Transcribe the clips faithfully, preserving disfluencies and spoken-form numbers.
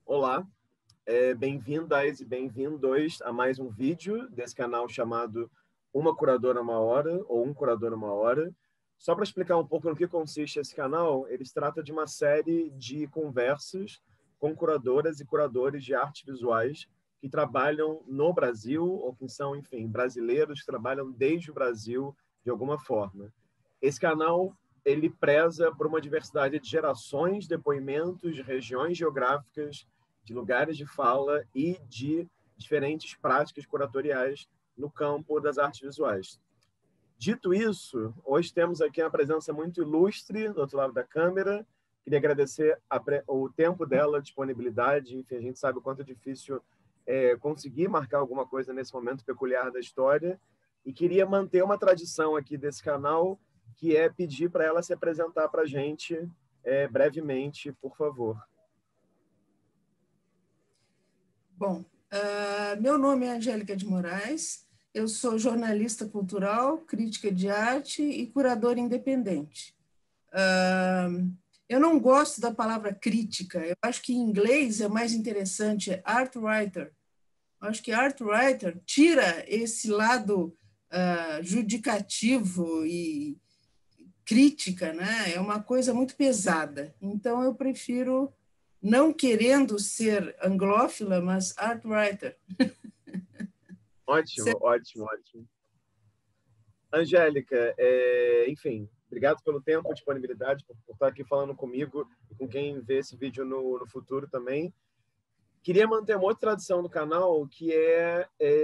Olá, é, bem-vindas e bem-vindos a mais um vídeo desse canal chamado Uma Curadora Uma Hora, ou Um Curador Uma Hora. Só para explicar um pouco no que consiste esse canal, ele se trata de uma série de conversas com curadoras e curadores de artes visuais que trabalham no Brasil, ou que são, enfim, brasileiros que trabalham desde o Brasil de alguma forma. Esse canal ele preza por uma diversidade de gerações, depoimentos, de regiões geográficas, de lugares de fala e de diferentes práticas curatoriais no campo das artes visuais. Dito isso, hoje temos aqui uma presença muito ilustre do outro lado da câmera. Queria agradecer a, o tempo dela, a disponibilidade. Enfim, a gente sabe o quanto é difícil é, conseguir marcar alguma coisa nesse momento peculiar da história. E queria manter uma tradição aqui desse canal, que é pedir para ela se apresentar para a gente é, brevemente, por favor. Bom, uh, meu nome é Angélica de Moraes, eu sou jornalista cultural, crítica de arte e curadora independente. Uh, eu não gosto da palavra crítica, eu acho que em inglês é mais interessante, é art writer. Eu acho que art writer tira esse lado uh, judicativo e crítica, né? É uma coisa muito pesada. Então, eu prefiro, não querendo ser anglófila, mas art writer. Ótimo, ótimo, ótimo. Angélica, é, enfim, obrigado pelo tempo, disponibilidade, por, por estar aqui falando comigo e com quem vê esse vídeo no, no futuro também. Queria manter uma outra tradição do canal, que é,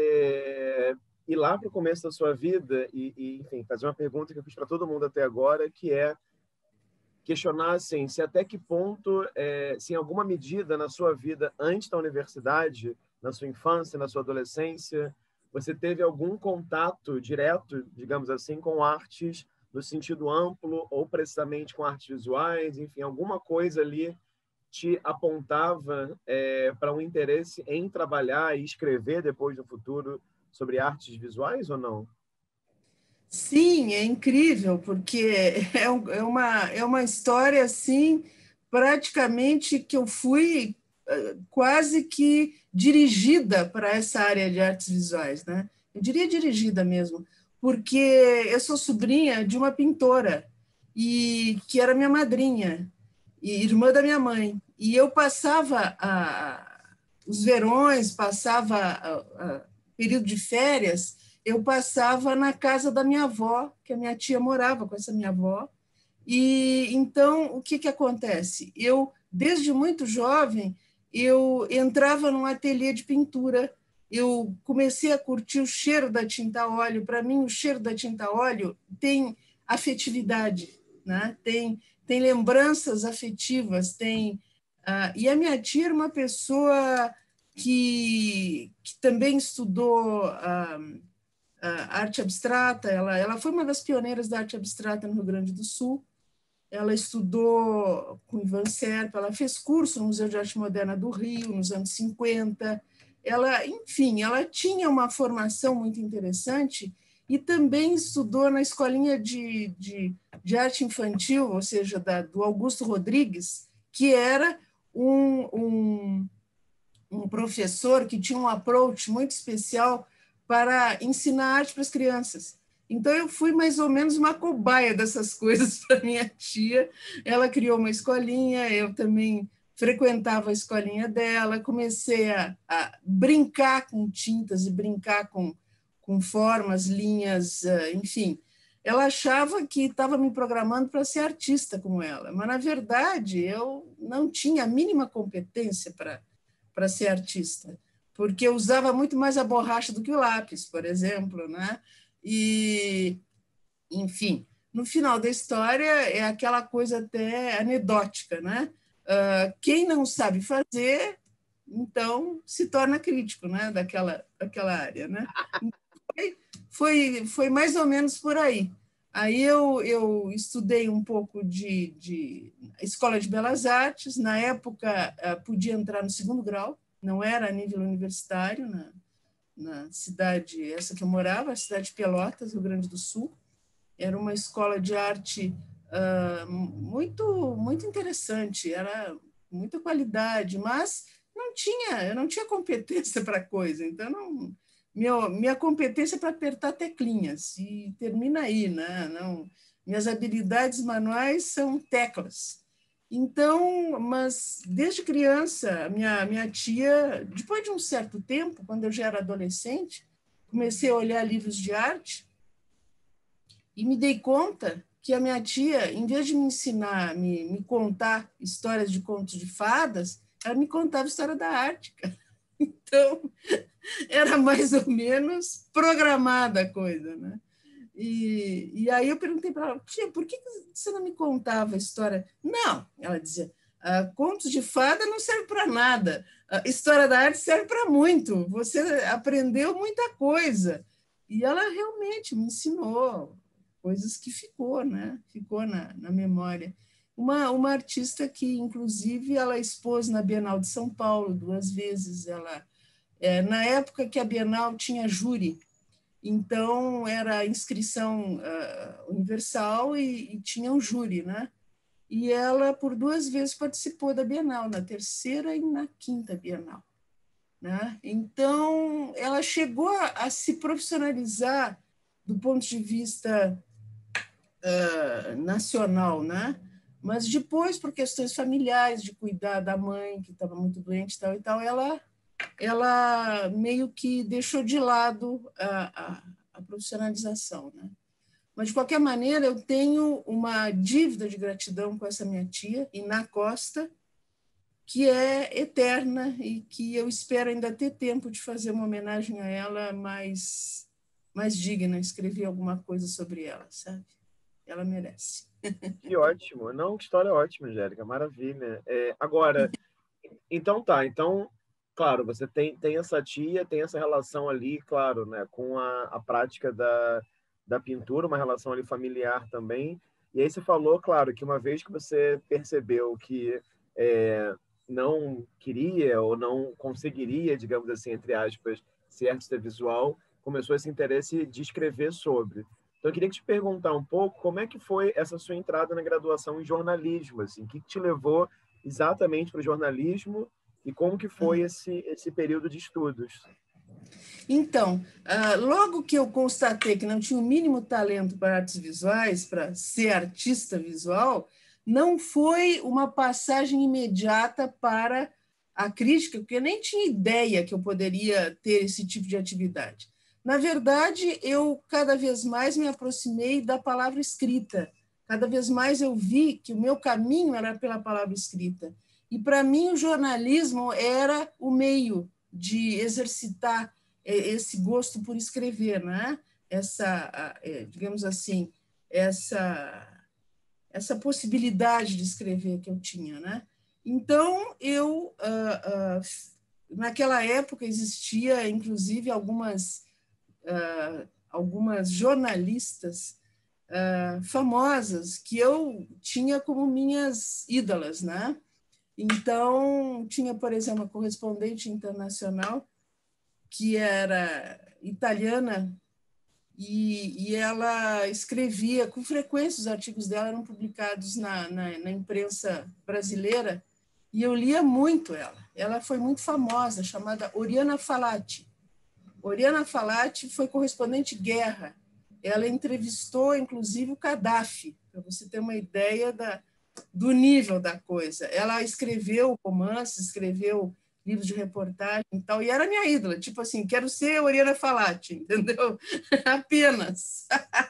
é ir lá para o começo da sua vida e, e, enfim, fazer uma pergunta que eu fiz para todo mundo até agora, que é questionar assim, se até que ponto, é, se em alguma medida na sua vida antes da universidade, na sua infância, na sua adolescência, você teve algum contato direto, digamos assim, com artes no sentido amplo ou precisamente com artes visuais, enfim, alguma coisa ali te apontava é, para um interesse em trabalhar e escrever depois no futuro sobre artes visuais ou não? Sim, é incrível, porque é, uma, é uma história assim, praticamente que eu fui quase que dirigida para essa área de artes visuais, né? Eu diria dirigida mesmo, porque eu sou sobrinha de uma pintora e que era minha madrinha e irmã da minha mãe. E eu passava a, os verões, passava a, a período de férias, eu passava na casa da minha avó, que a minha tia morava com essa minha avó. E então o que que acontece? Eu desde muito jovem eu entrava num ateliê de pintura, eu comecei a curtir o cheiro da tinta a óleo. Para mim, o cheiro da tinta a óleo tem afetividade, né? tem, tem lembranças afetivas, tem... Uh, e a minha tia era uma pessoa que, que também estudou uh, uh, arte abstrata, ela, ela foi uma das pioneiras da arte abstrata no Rio Grande do Sul. Ela estudou com Ivan Serpa, ela fez curso no Museu de Arte Moderna do Rio, nos anos cinquenta. Ela, enfim, ela tinha uma formação muito interessante e também estudou na escolinha de, de, de arte infantil, ou seja, da, do Augusto Rodrigues, que era um, um, um professor que tinha um approach muito especial para ensinar arte para as crianças. Então, eu fui mais ou menos uma cobaia dessas coisas para minha tia. Ela criou uma escolinha, eu também frequentava a escolinha dela, comecei a, a brincar com tintas e brincar com, com formas, linhas, enfim. Ela achava que estava me programando para ser artista como ela, mas, na verdade, eu não tinha a mínima competência para, para ser artista, porque eu usava muito mais a borracha do que o lápis, por exemplo, né? E, enfim, no final da história é aquela coisa até anedótica, né? Uh, quem não sabe fazer, então se torna crítico, né? Daquela, daquela área, né? Foi, foi, foi mais ou menos por aí. Aí eu, eu estudei um pouco de, de Escola de Belas Artes, na época uh, podia entrar no segundo grau, não era a nível universitário, né? Na cidade, essa que eu morava, a cidade de Pelotas, Rio Grande do Sul. Era uma escola de arte uh, muito, muito interessante, era muita qualidade, mas tinha, eu não tinha competência para coisa, então não, minha, minha competência é para apertar teclinhas, e termina aí, né? Não, minhas habilidades manuais são teclas. Então, mas desde criança, minha, minha tia, depois de um certo tempo, quando eu já era adolescente, comecei a olhar livros de arte e me dei conta que a minha tia, em vez de me ensinar, me, me contar histórias de contos de fadas, ela me contava história da arte, cara. Então, era mais ou menos programada a coisa, né? E, e aí eu perguntei para ela, tia, por que você não me contava a história? Não, ela dizia, ah, contos de fada não serve para nada, a história da arte serve para muito, você aprendeu muita coisa. E ela realmente me ensinou coisas que ficou, né? Ficou na, na memória. Uma, uma artista que, inclusive, ela expôs na Bienal de São Paulo duas vezes. Ela, é, na época que a Bienal tinha júri, então era inscrição uh, universal e, e tinha um júri, né? E ela, por duas vezes, participou da Bienal, na terceira e na quinta Bienal, né? Então, ela chegou a, a se profissionalizar do ponto de vista uh, nacional, né? Mas depois, por questões familiares, de cuidar da mãe, que estava muito doente e tal e tal, ela, ela meio que deixou de lado a, a, a profissionalização, né? Mas, de qualquer maneira, eu tenho uma dívida de gratidão com essa minha tia, Iná Costa, que é eterna e que eu espero ainda ter tempo de fazer uma homenagem a ela mais, mais digna, escrever alguma coisa sobre ela, sabe? Ela merece. Que ótimo. Não, que história ótima, Angélica. Maravilha. É, agora, então tá. Então, claro, você tem, tem essa tia, tem essa relação ali, claro, né, com a, a prática da, da pintura, uma relação ali familiar também. E aí você falou, claro, que uma vez que você percebeu que é, não queria ou não conseguiria, digamos assim, entre aspas, ser artista visual, começou esse interesse de escrever sobre. Então, eu queria te perguntar um pouco como é que foi essa sua entrada na graduação em jornalismo, assim, o que te levou exatamente para o jornalismo e como que foi esse, esse período de estudos? Então, logo que eu constatei que não tinha o mínimo talento para artes visuais, para ser artista visual, não foi uma passagem imediata para a crítica, porque eu nem tinha ideia que eu poderia ter esse tipo de atividade. Na verdade, eu cada vez mais me aproximei da palavra escrita, cada vez mais eu vi que o meu caminho era pela palavra escrita. E, para mim, o jornalismo era o meio de exercitar esse gosto por escrever, né? Essa, digamos assim, essa, essa possibilidade de escrever que eu tinha, né? Então, eu, naquela época, existia, inclusive, algumas, algumas jornalistas famosas que eu tinha como minhas ídolas, né? Então, tinha, por exemplo, uma correspondente internacional que era italiana e, e ela escrevia, com frequência os artigos dela eram publicados na, na, na imprensa brasileira e eu lia muito ela. Ela foi muito famosa, chamada Oriana Falati. Oriana Falati foi correspondente guerra. Ela entrevistou, inclusive, o Gaddafi, para você ter uma ideia da, do nível da coisa. Ela escreveu romances, escreveu livros de reportagem e tal, e era minha ídola, tipo assim, quero ser Oriana Falati, entendeu? Apenas.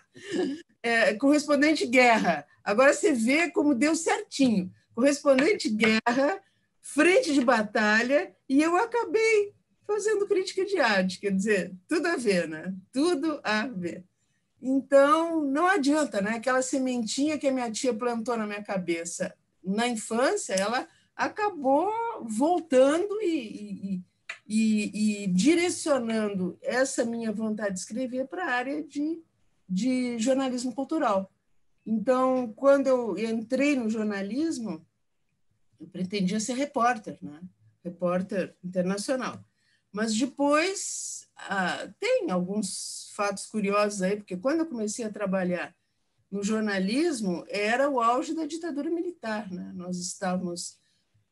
É, correspondente guerra. Agora você vê como deu certinho. Correspondente guerra, frente de batalha, e eu acabei fazendo crítica de arte, quer dizer, tudo a ver, né? Tudo a ver. Então, não adianta, né? Aquela sementinha que a minha tia plantou na minha cabeça na infância, ela acabou voltando e, e, e, e direcionando essa minha vontade de escrever para a área de, de jornalismo cultural. Então, quando eu entrei no jornalismo, eu pretendia ser repórter, né? Repórter internacional. Mas depois ah, tem alguns fatos curiosos aí, porque quando eu comecei a trabalhar no jornalismo, era o auge da ditadura militar, né? Nós estávamos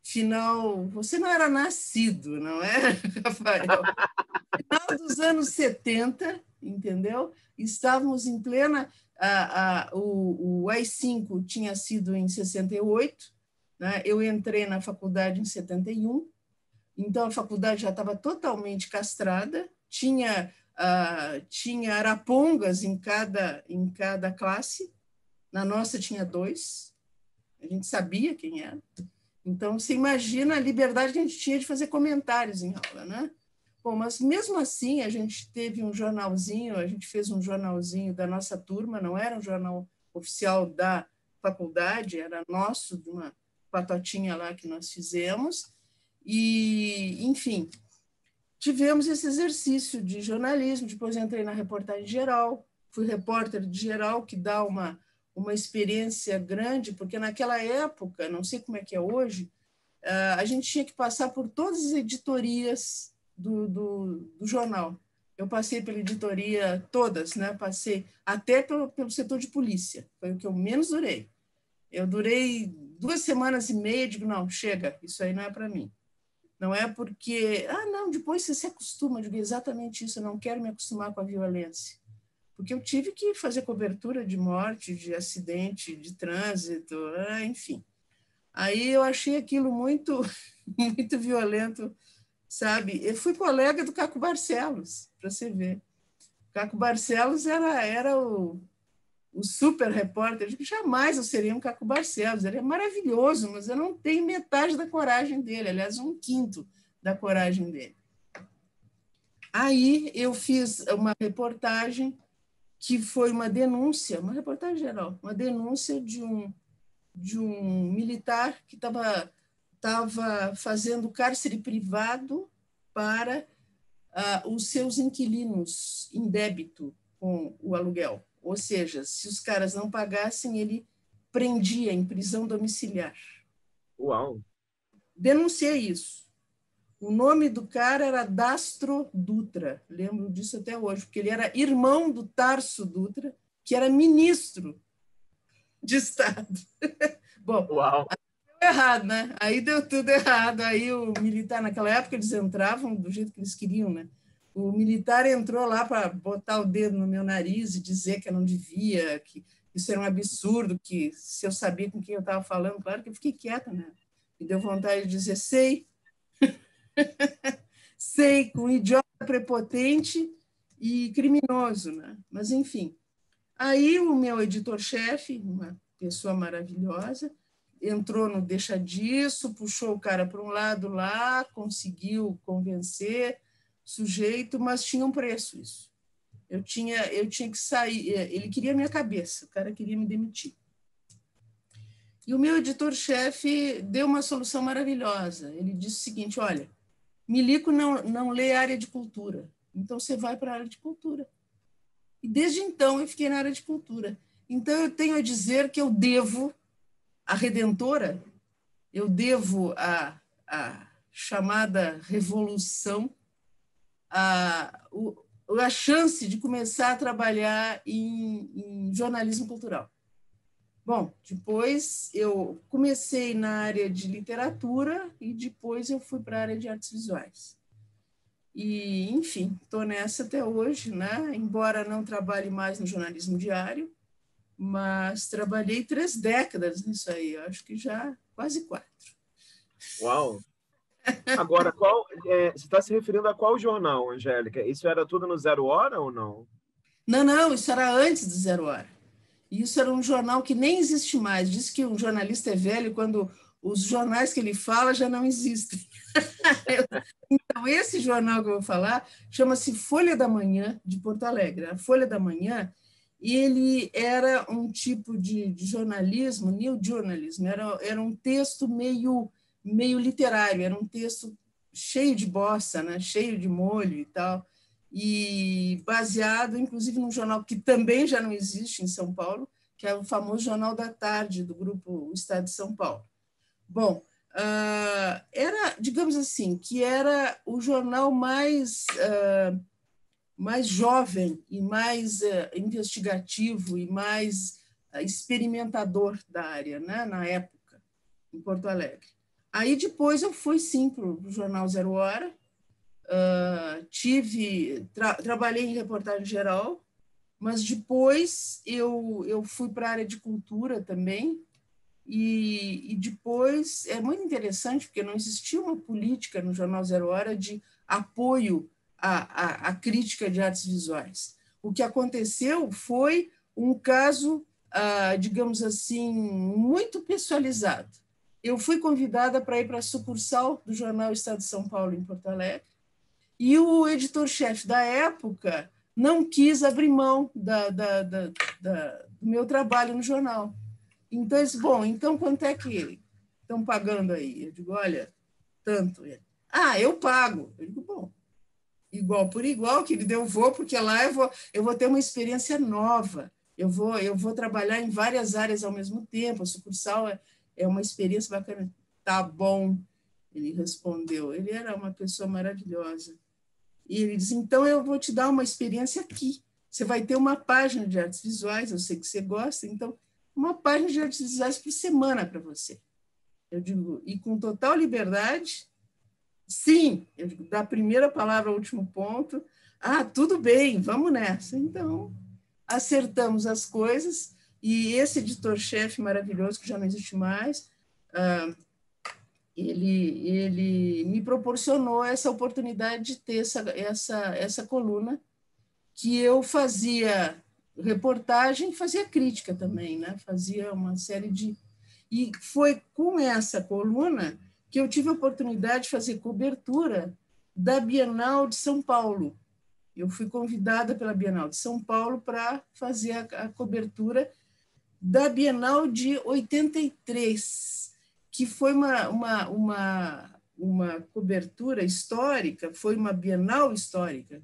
final... Você não era nascido, não é, Rafael? Final dos anos setenta, entendeu? Estávamos em plena... A, a, o, o A I cinco tinha sido em sessenta e oito, né? Eu entrei na faculdade em setenta e um, então a faculdade já estava totalmente castrada, tinha, uh, tinha arapongas em cada, em cada classe, na nossa tinha dois, a gente sabia quem era. Então, você imagina a liberdade que a gente tinha de fazer comentários em aula, né? Bom, mas mesmo assim, a gente teve um jornalzinho, a gente fez um jornalzinho da nossa turma, não era um jornal oficial da faculdade, era nosso, de uma patotinha lá que nós fizemos. E, enfim, tivemos esse exercício de jornalismo. Depois entrei na reportagem geral, fui repórter de geral, que dá uma, uma experiência grande, porque naquela época, não sei como é que é hoje, a gente tinha que passar por todas as editorias do, do, do jornal. Eu passei pela editoria todas, né? Passei até pelo, pelo setor de polícia, foi o que eu menos durei. Eu durei duas semanas e meia, digo, não, chega, isso aí não é para mim. Não é porque, ah, não, depois você se acostuma, eu digo exatamente isso, eu não quero me acostumar com a violência. Porque eu tive que fazer cobertura de morte, de acidente, de trânsito, enfim. Aí eu achei aquilo muito, muito violento, sabe? Eu fui colega do Caco Barcelos, para você ver. O Caco Barcelos era, era o, o super repórter, eu digo, jamais eu seria um Caco Barcelos, ele é maravilhoso, mas eu não tenho metade da coragem dele, aliás, um quinto da coragem dele. Aí eu fiz uma reportagem que foi uma denúncia, uma reportagem geral, uma denúncia de um, de um militar que estava estava fazendo cárcere privado para uh, os seus inquilinos em débito com o aluguel. Ou seja, se os caras não pagassem, ele prendia em prisão domiciliar. Uau! Denunciei isso. O nome do cara era Dastro Dutra, lembro disso até hoje, porque ele era irmão do Tarso Dutra, que era ministro de Estado. Bom, Uau! errado, né? Aí deu tudo errado. Aí o militar, naquela época, eles entravam do jeito que eles queriam, né? O militar entrou lá para botar o dedo no meu nariz e dizer que eu não devia, que isso era um absurdo, que se eu sabia com quem eu estava falando, claro que eu fiquei quieta, né? Me deu vontade de dizer, sei, sei, com um idiota prepotente e criminoso, né? Mas, enfim. Aí o meu editor-chefe, uma pessoa maravilhosa, entrou no deixa disso, puxou o cara para um lado lá, conseguiu convencer o sujeito, mas tinha um preço isso. Eu tinha, eu tinha que sair, ele queria a minha cabeça, o cara queria me demitir. E o meu editor-chefe deu uma solução maravilhosa. Ele disse o seguinte, olha, milico não, não lê área de cultura, então você vai para a área de cultura. E desde então eu fiquei na área de cultura. Então eu tenho a dizer que eu devo a Redentora, eu devo a, a chamada revolução, a, a chance de começar a trabalhar em, em jornalismo cultural. Bom, depois eu comecei na área de literatura e depois eu fui para a área de artes visuais. E, enfim, estou nessa até hoje, né? Embora não trabalhe mais no jornalismo diário, mas trabalhei três décadas nisso aí, eu acho que já quase quatro. Uau! Agora, qual, é, você está se referindo a qual jornal, Angélica? Isso era tudo no Zero Hora ou não? Não, não, isso era antes do Zero Hora. Isso era um jornal que nem existe mais. Diz que um jornalista é velho quando os jornais que ele fala já não existem. Então, esse jornal que eu vou falar chama-se Folha da Manhã, de Porto Alegre. A Folha da Manhã, ele era um tipo de, de jornalismo, new journalism, era, era um texto meio, meio literário, era um texto cheio de bossa, né? Cheio de molho e tal, e baseado, inclusive, num jornal que também já não existe em São Paulo, que é o famoso Jornal da Tarde, do grupo Estado de São Paulo. Bom, Uh, era, digamos assim, que era o jornal mais, uh, mais jovem e mais uh, investigativo e mais uh, experimentador da área, né, na época, em Porto Alegre. Aí depois eu fui, sim, para o Jornal Zero Hora, uh, tive, tra trabalhei em reportagem geral, mas depois eu, eu fui para a área de cultura também, e, e depois é muito interessante, porque não existia uma política no Jornal Zero Hora de apoio à, à, à crítica de artes visuais. O que aconteceu foi um caso, ah, digamos assim, muito pessoalizado. Eu fui convidada para ir para a sucursal do Jornal Estado de São Paulo, em Porto Alegre, e o editor-chefe da época não quis abrir mão da, da, da, da, do meu trabalho no jornal. Então, eu disse, bom, então quanto é que estão pagando aí? Eu digo, olha, tanto. Ah, eu pago. Eu digo, bom, igual por igual, querido, eu vou, porque lá eu vou, eu vou ter uma experiência nova. Eu vou, eu vou trabalhar em várias áreas ao mesmo tempo. A sucursal é, é uma experiência bacana. Tá bom, ele respondeu. Ele era uma pessoa maravilhosa. E ele disse, então eu vou te dar uma experiência aqui. Você vai ter uma página de artes visuais, eu sei que você gosta, então, uma página de artes visuais por semana para você. Eu digo, e com total liberdade, sim, eu digo, da primeira palavra ao último ponto, ah, tudo bem, vamos nessa. Então, acertamos as coisas, e esse editor-chefe maravilhoso, que já não existe mais, ah, ele, ele me proporcionou essa oportunidade de ter essa, essa, essa coluna, que eu fazia reportagem, fazia crítica também, né? Fazia uma série de... E foi com essa coluna que eu tive a oportunidade de fazer cobertura da Bienal de São Paulo. Eu fui convidada pela Bienal de São Paulo para fazer a, a cobertura da Bienal de oitenta e três, que foi uma, uma, uma, uma cobertura histórica, foi uma Bienal histórica,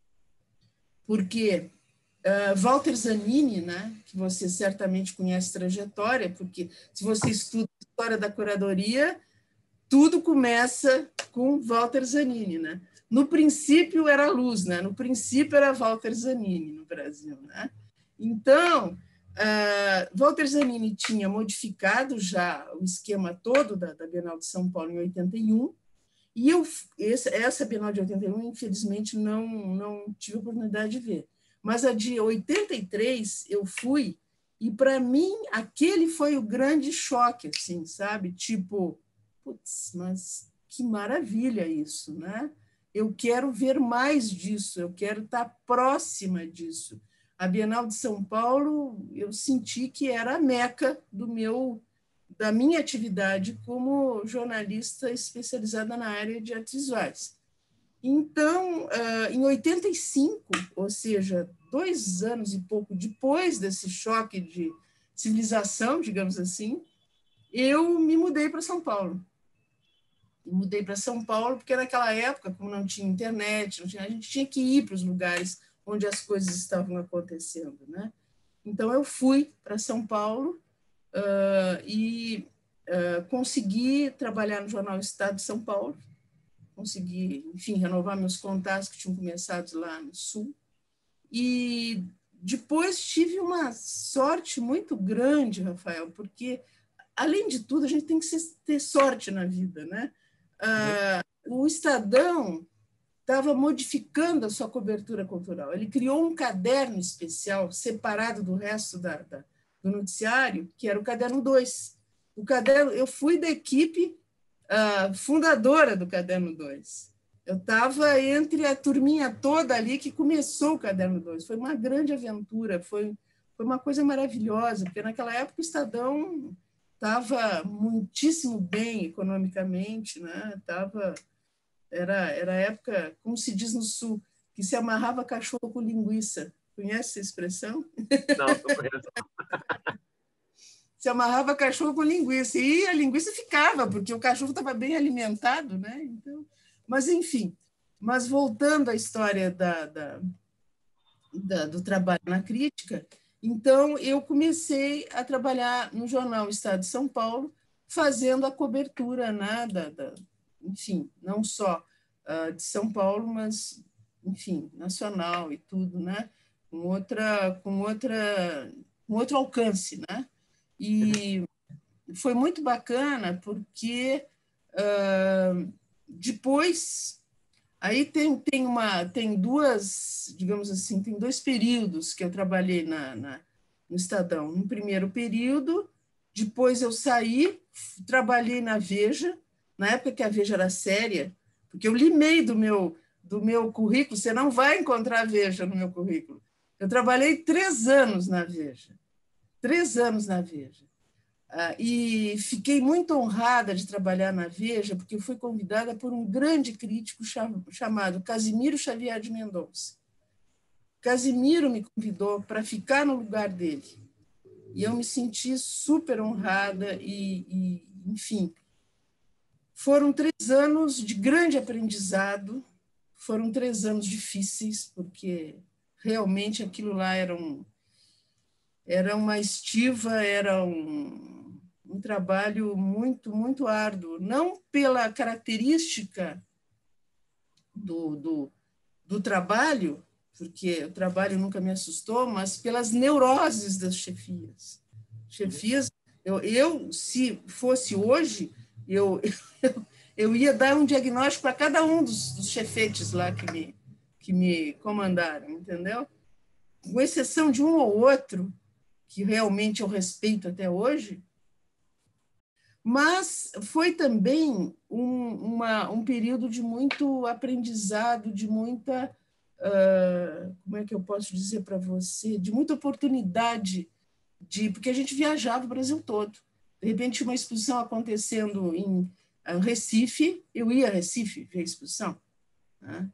porque uh, Walter Zanini, né, que você certamente conhece trajetória, porque se você estuda a história da curadoria, tudo começa com Walter Zanini, né? No princípio era luz, né? No princípio era Walter Zanini no Brasil, né? Então, uh, Walter Zanini tinha modificado já o esquema todo da, da Bienal de São Paulo em oitenta e um, e eu, essa, essa Bienal de oitenta e um, infelizmente, não, não tive a oportunidade de ver. Mas a de oitenta e três eu fui, e para mim aquele foi o grande choque, assim, sabe? Tipo, putz, mas que maravilha isso, né? Eu quero ver mais disso, eu quero estar próxima disso. A Bienal de São Paulo, eu senti que era a meca do meu, da minha atividade como jornalista especializada na área de artes visuais. Então, em oitenta e cinco, ou seja, dois anos e pouco depois desse choque de civilização, digamos assim, eu me mudei para São Paulo. Me mudei para São Paulo porque naquela época, como não tinha internet, não tinha, a gente tinha que ir para os lugares onde as coisas estavam acontecendo, né? Então, eu fui para São Paulo uh, e uh, consegui trabalhar no jornal Estado de São Paulo, consegui, enfim, renovar meus contatos que tinham começado lá no Sul. E depois tive uma sorte muito grande, Rafael, porque, além de tudo, a gente tem que ter sorte na vida, né? Ah, o Estadão estava modificando a sua cobertura cultural. Ele criou um caderno especial, separado do resto da, da, do noticiário, que era o Caderno dois. O caderno, eu fui da equipe uh, fundadora do Caderno dois. Eu estava entre a turminha toda ali que começou o Caderno dois. Foi uma grande aventura, foi, foi uma coisa maravilhosa, porque naquela época o Estadão estava muitíssimo bem economicamente, né? Tava, era, era a época, como se diz no Sul, que se amarrava cachorro com linguiça. Conhece essa expressão? Não, não conheço. Se amarrava cachorro com linguiça, e a linguiça ficava, porque o cachorro estava bem alimentado, né? Então, mas, enfim, mas voltando à história da, da, da, do trabalho na crítica, então eu comecei a trabalhar no jornal Estado de São Paulo, fazendo a cobertura, né, da, da, enfim, não só uh, de São Paulo, mas, enfim, nacional e tudo, né? Com outra, com outra, com outro alcance, né? E foi muito bacana porque Uh, depois, aí tem, tem, uma, tem duas, digamos assim, tem dois períodos que eu trabalhei na, na, no Estadão. No primeiro período, depois eu saí, trabalhei na Veja, na época que a Veja era séria, porque eu limei do meu, do meu currículo, você não vai encontrar a Veja no meu currículo. Eu trabalhei três anos na Veja, três anos na Veja. Ah, e fiquei muito honrada de trabalhar na Veja, porque fui convidada por um grande crítico chamado Casimiro Xavier de Mendonça. Casimiro me convidou para ficar no lugar dele. E eu me senti super honrada e, e, enfim, foram três anos de grande aprendizado, foram três anos difíceis, porque realmente aquilo lá era, um, era uma estiva, era um, um trabalho muito, muito árduo, não pela característica do, do, do trabalho, porque o trabalho nunca me assustou, mas pelas neuroses das chefias. Chefias, eu, eu se fosse hoje, eu, eu, eu ia dar um diagnóstico para cada um dos, dos chefetes lá que me, que me comandaram, entendeu? Com exceção de um ou outro, que realmente eu respeito até hoje, mas foi também um, uma, um período de muito aprendizado, de muita... Uh, como é que eu posso dizer para você, de muita oportunidade, de, porque a gente viajava o Brasil todo. De repente, uma exposição acontecendo em uh, Recife, eu ia a Recife ver a exposição. Né?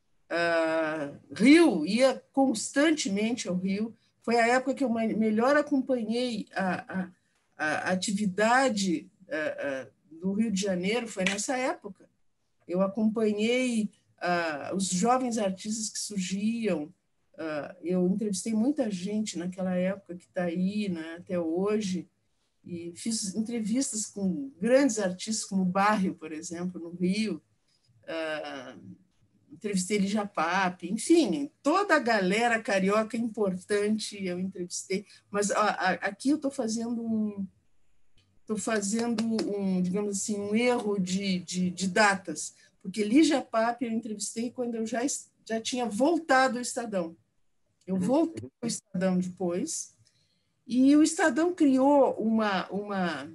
Uh, Rio, ia constantemente ao Rio. Foi a época que eu melhor acompanhei a, a, a atividade uh, uh, do Rio de Janeiro, foi nessa época. Eu acompanhei Uh, os jovens artistas que surgiam, uh, eu entrevistei muita gente naquela época que está aí, né, até hoje, e fiz entrevistas com grandes artistas como Barrio, por exemplo, no Rio, uh, entrevistei Lígia Pape, enfim, toda a galera carioca importante eu entrevistei, mas uh, aqui eu estou fazendo um estou fazendo um, digamos assim, um erro de, de, de datas, porque Lígia Pape eu entrevistei quando eu já, já tinha voltado ao Estadão. Eu voltei ao Estadão depois, e o Estadão criou uma, uma,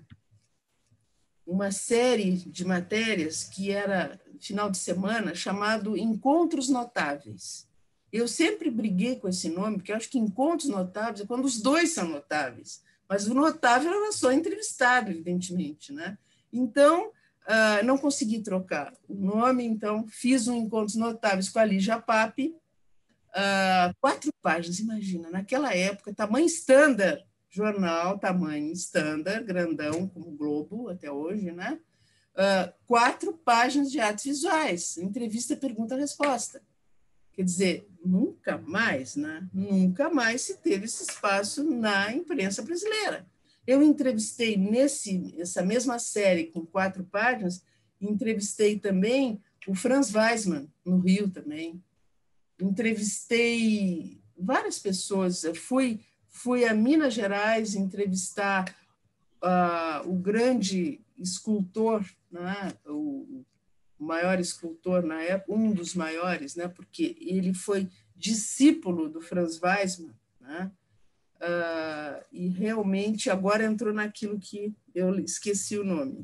uma série de matérias que era, final de semana, chamado Encontros Notáveis. Eu sempre briguei com esse nome, porque eu acho que Encontros Notáveis é quando os dois são notáveis, mas o notável era só entrevistado, evidentemente, né? Então, Uh, não consegui trocar o nome, então fiz um Encontros Notáveis com a Lígia Pape, uh, quatro páginas, imagina, naquela época, tamanho standard, jornal, tamanho standard, grandão, como o Globo, até hoje, né? Uh, quatro páginas de artes visuais, entrevista, pergunta, resposta. Quer dizer, nunca mais, né? Nunca mais se teve esse espaço na imprensa brasileira. Eu entrevistei nesse, essa mesma série, com quatro páginas, entrevistei também o Franz Weissmann, no Rio também. Entrevistei várias pessoas. Eu fui, fui a Minas Gerais entrevistar uh, o grande escultor, né? o, o maior escultor na época, um dos maiores, né? Porque ele foi discípulo do Franz Weissmann, né? Uh, e realmente agora entrou naquilo que eu esqueci o nome.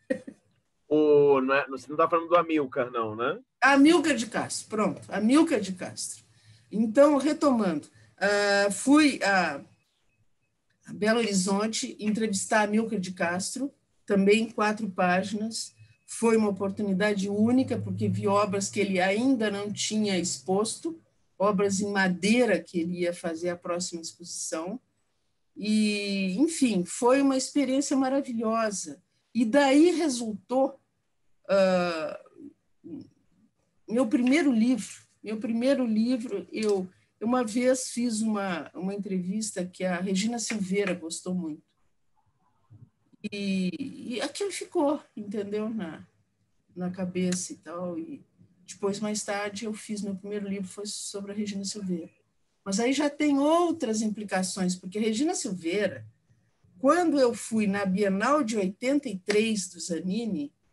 O, não é, você não está falando do Amilcar, não, né? Amilcar de Castro, pronto, Amilcar de Castro. Então, retomando, uh, fui a, a Belo Horizonte entrevistar a Amilcar de Castro, também quatro páginas. Foi uma oportunidade única, porque vi obras que ele ainda não tinha exposto, obras em madeira que ele ia fazer a próxima exposição. E, enfim, foi uma experiência maravilhosa. E daí resultou uh, meu primeiro livro. Meu primeiro livro, eu uma vez fiz uma, uma entrevista que a Regina Silveira gostou muito. E, e aquilo ficou, entendeu, na, na cabeça e tal. E depois, mais tarde, eu fiz meu primeiro livro, foi sobre a Regina Silveira. Mas aí já tem outras implicações, porque a Regina Silveira, quando eu fui na Bienal de oitenta e três do Zanini,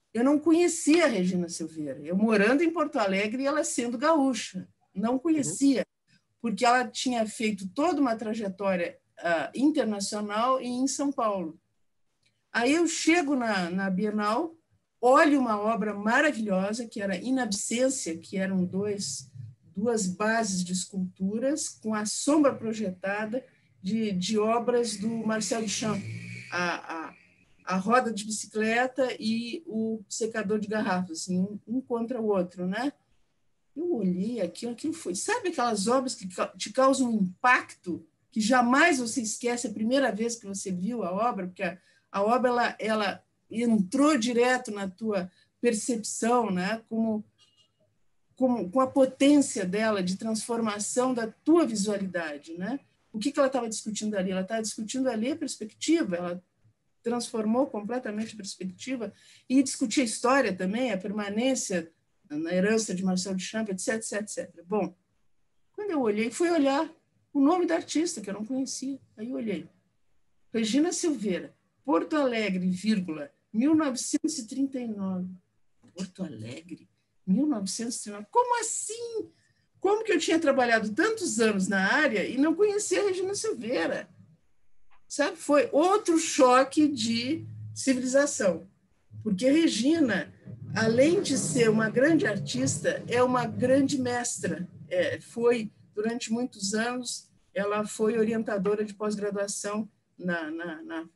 eu não conhecia a Regina Silveira. Eu morando em Porto Alegre e ela sendo gaúcha. Não conhecia, porque ela tinha feito toda uma trajetória uh, internacional e em São Paulo. Aí eu chego na, na Bienal, olho uma obra maravilhosa, que era In Absência, que eram dois, duas bases de esculturas com a sombra projetada de, de obras do Marcel Duchamp, a, a, a roda de bicicleta e o secador de garrafas, assim, um, um contra o outro, né? Eu olhei aquilo, aquilo foi... Sabe aquelas obras que te causam um impacto que jamais você esquece a primeira vez que você viu a obra, porque a, a obra ela, ela entrou direto na tua percepção, né? Como, como, com a potência dela de transformação da tua visualidade, né? O que, que ela estava discutindo ali? Ela estava discutindo ali a perspectiva, ela transformou completamente a perspectiva e discutia a história também, a permanência na herança de Marcel Duchamp, etc, etc, etcétera. Bom, quando eu olhei, fui olhar o nome da artista, que eu não conhecia. Aí eu olhei. Regina Silveira, Porto Alegre, vírgula, mil novecentos e trinta e nove. Porto Alegre, mil novecentos e trinta e nove. Como assim? Como que eu tinha trabalhado tantos anos na área e não conhecia a Regina Silveira? Sabe? Foi outro choque de civilização. Porque Regina, além de ser uma grande artista, é uma grande mestra. É, foi, durante muitos anos, ela foi orientadora de pós-graduação na, na, na,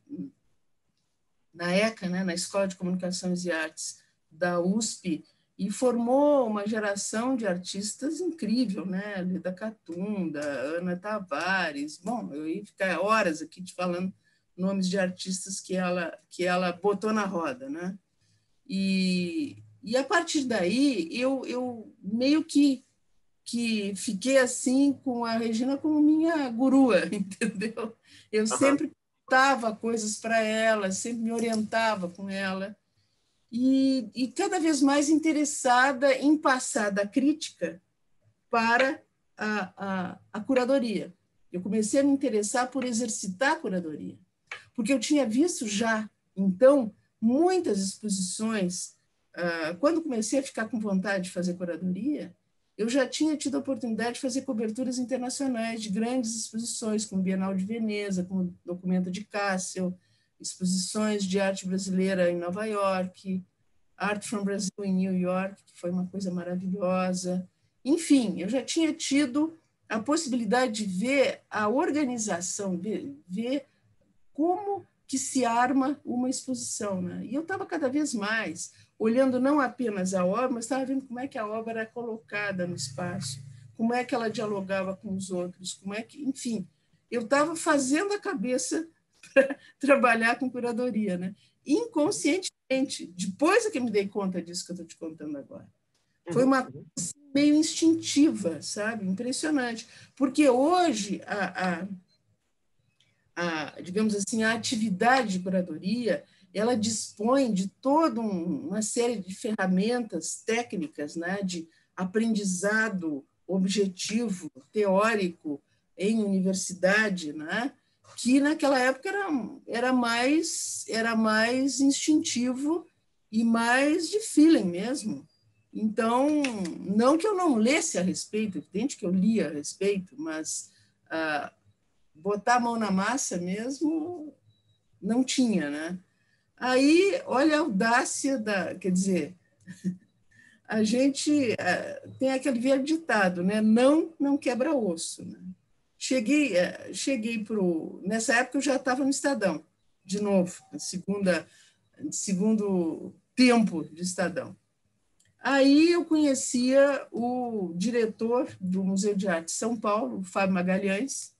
na ECA, né, na Escola de Comunicações e Artes da U S P, e formou uma geração de artistas incrível, né? Lida Catunda, Ana Tavares. Bom, eu ia ficar horas aqui te falando nomes de artistas que ela, que ela botou na roda, né? E, e a partir daí, eu, eu meio que, que fiquei assim com a Regina como minha gurua, entendeu? Eu sempre contava coisas para ela, sempre me orientava com ela. E, e cada vez mais interessada em passar da crítica para a, a, a curadoria. Eu comecei a me interessar por exercitar a curadoria, porque eu tinha visto já, então, muitas exposições. Uh, quando comecei a ficar com vontade de fazer curadoria, eu já tinha tido a oportunidade de fazer coberturas internacionais de grandes exposições, como Bienal de Veneza, como Documento de Kassel, exposições de arte brasileira em Nova York, Art from Brazil em New York, que foi uma coisa maravilhosa. Enfim, eu já tinha tido a possibilidade de ver a organização, ver, ver como que se arma uma exposição, né? E eu estava cada vez mais olhando não apenas a obra, mas estava vendo como é que a obra era colocada no espaço, como é que ela dialogava com os outros, como é que, enfim, eu estava fazendo a cabeça para trabalhar com curadoria, né? Inconscientemente, depois é que eu me dei conta disso que eu estou te contando agora. Foi uma coisa meio instintiva, sabe? Impressionante. Porque hoje, a, a A, digamos assim, a atividade de curadoria, ela dispõe de toda um, uma série de ferramentas técnicas, né, de aprendizado objetivo, teórico, em universidade, né, que naquela época era, era, mais, era mais instintivo e mais de feeling mesmo. Então, não que eu não lesse a respeito, evidente que eu lia a respeito, mas... Ah, botar a mão na massa mesmo, não tinha, né? Aí, olha a audácia da... Quer dizer, a gente tem aquele velho ditado, né? Não, não quebra osso. Né? Cheguei, cheguei para o... Nessa época, eu já estava no Estadão, de novo, na segunda, segundo tempo de Estadão. Aí eu conhecia o diretor do Museu de Arte de São Paulo, o Fábio Magalhães,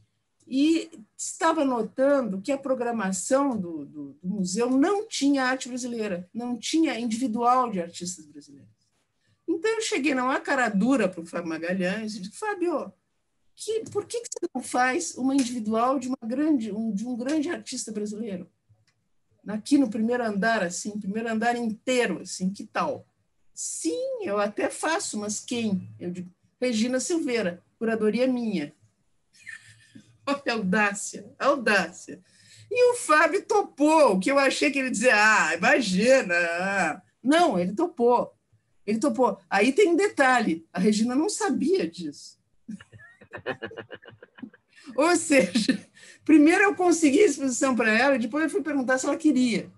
e estava notando que a programação do, do, do museu não tinha arte brasileira, não tinha individual de artistas brasileiros. Então, eu cheguei numa cara dura para o Fábio Magalhães e disse, Fábio, que, por que, que você não faz uma individual de, uma grande, um, de um grande artista brasileiro? Aqui no primeiro andar, assim, primeiro andar inteiro, assim, que tal? Sim, eu até faço, mas quem? Eu digo, Regina Silveira, curadoria minha. Olha a audácia, a audácia. E o Fábio topou, o que eu achei que ele dizia, ah, imagina. Não, ele topou. Ele topou. Aí tem um detalhe, a Regina não sabia disso. Ou seja, primeiro eu consegui a exposição para ela e depois eu fui perguntar se ela queria.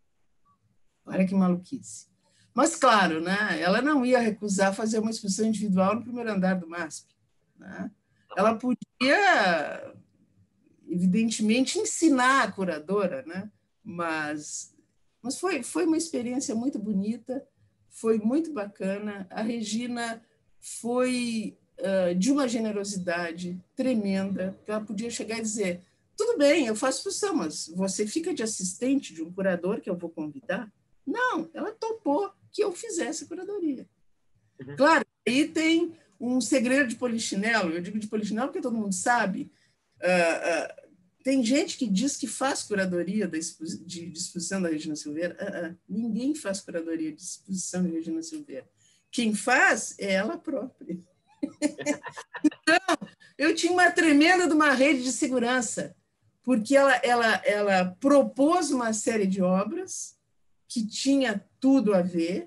Olha que maluquice. Mas, claro, né, ela não ia recusar fazer uma exposição individual no primeiro andar do MASP. Né? Ela podia, evidentemente, ensinar a curadora, né? mas, mas foi, foi uma experiência muito bonita, foi muito bacana. A Regina foi uh, de uma generosidade tremenda, que ela podia chegar e dizer, tudo bem, eu faço exposição, mas você fica de assistente de um curador que eu vou convidar? Não, ela topou que eu fizesse a curadoria. Uhum. Claro, aí tem um segredo de polichinelo, eu digo de polichinelo porque todo mundo sabe, uh, uh, tem gente que diz que faz curadoria da exposi de, de exposição da Regina Silveira, uh, uh, ninguém faz curadoria de exposição da Regina Silveira. Quem faz é ela própria. Então, eu tinha uma tremenda de uma rede de segurança, porque ela, ela, ela propôs uma série de obras que tinha tudo a ver.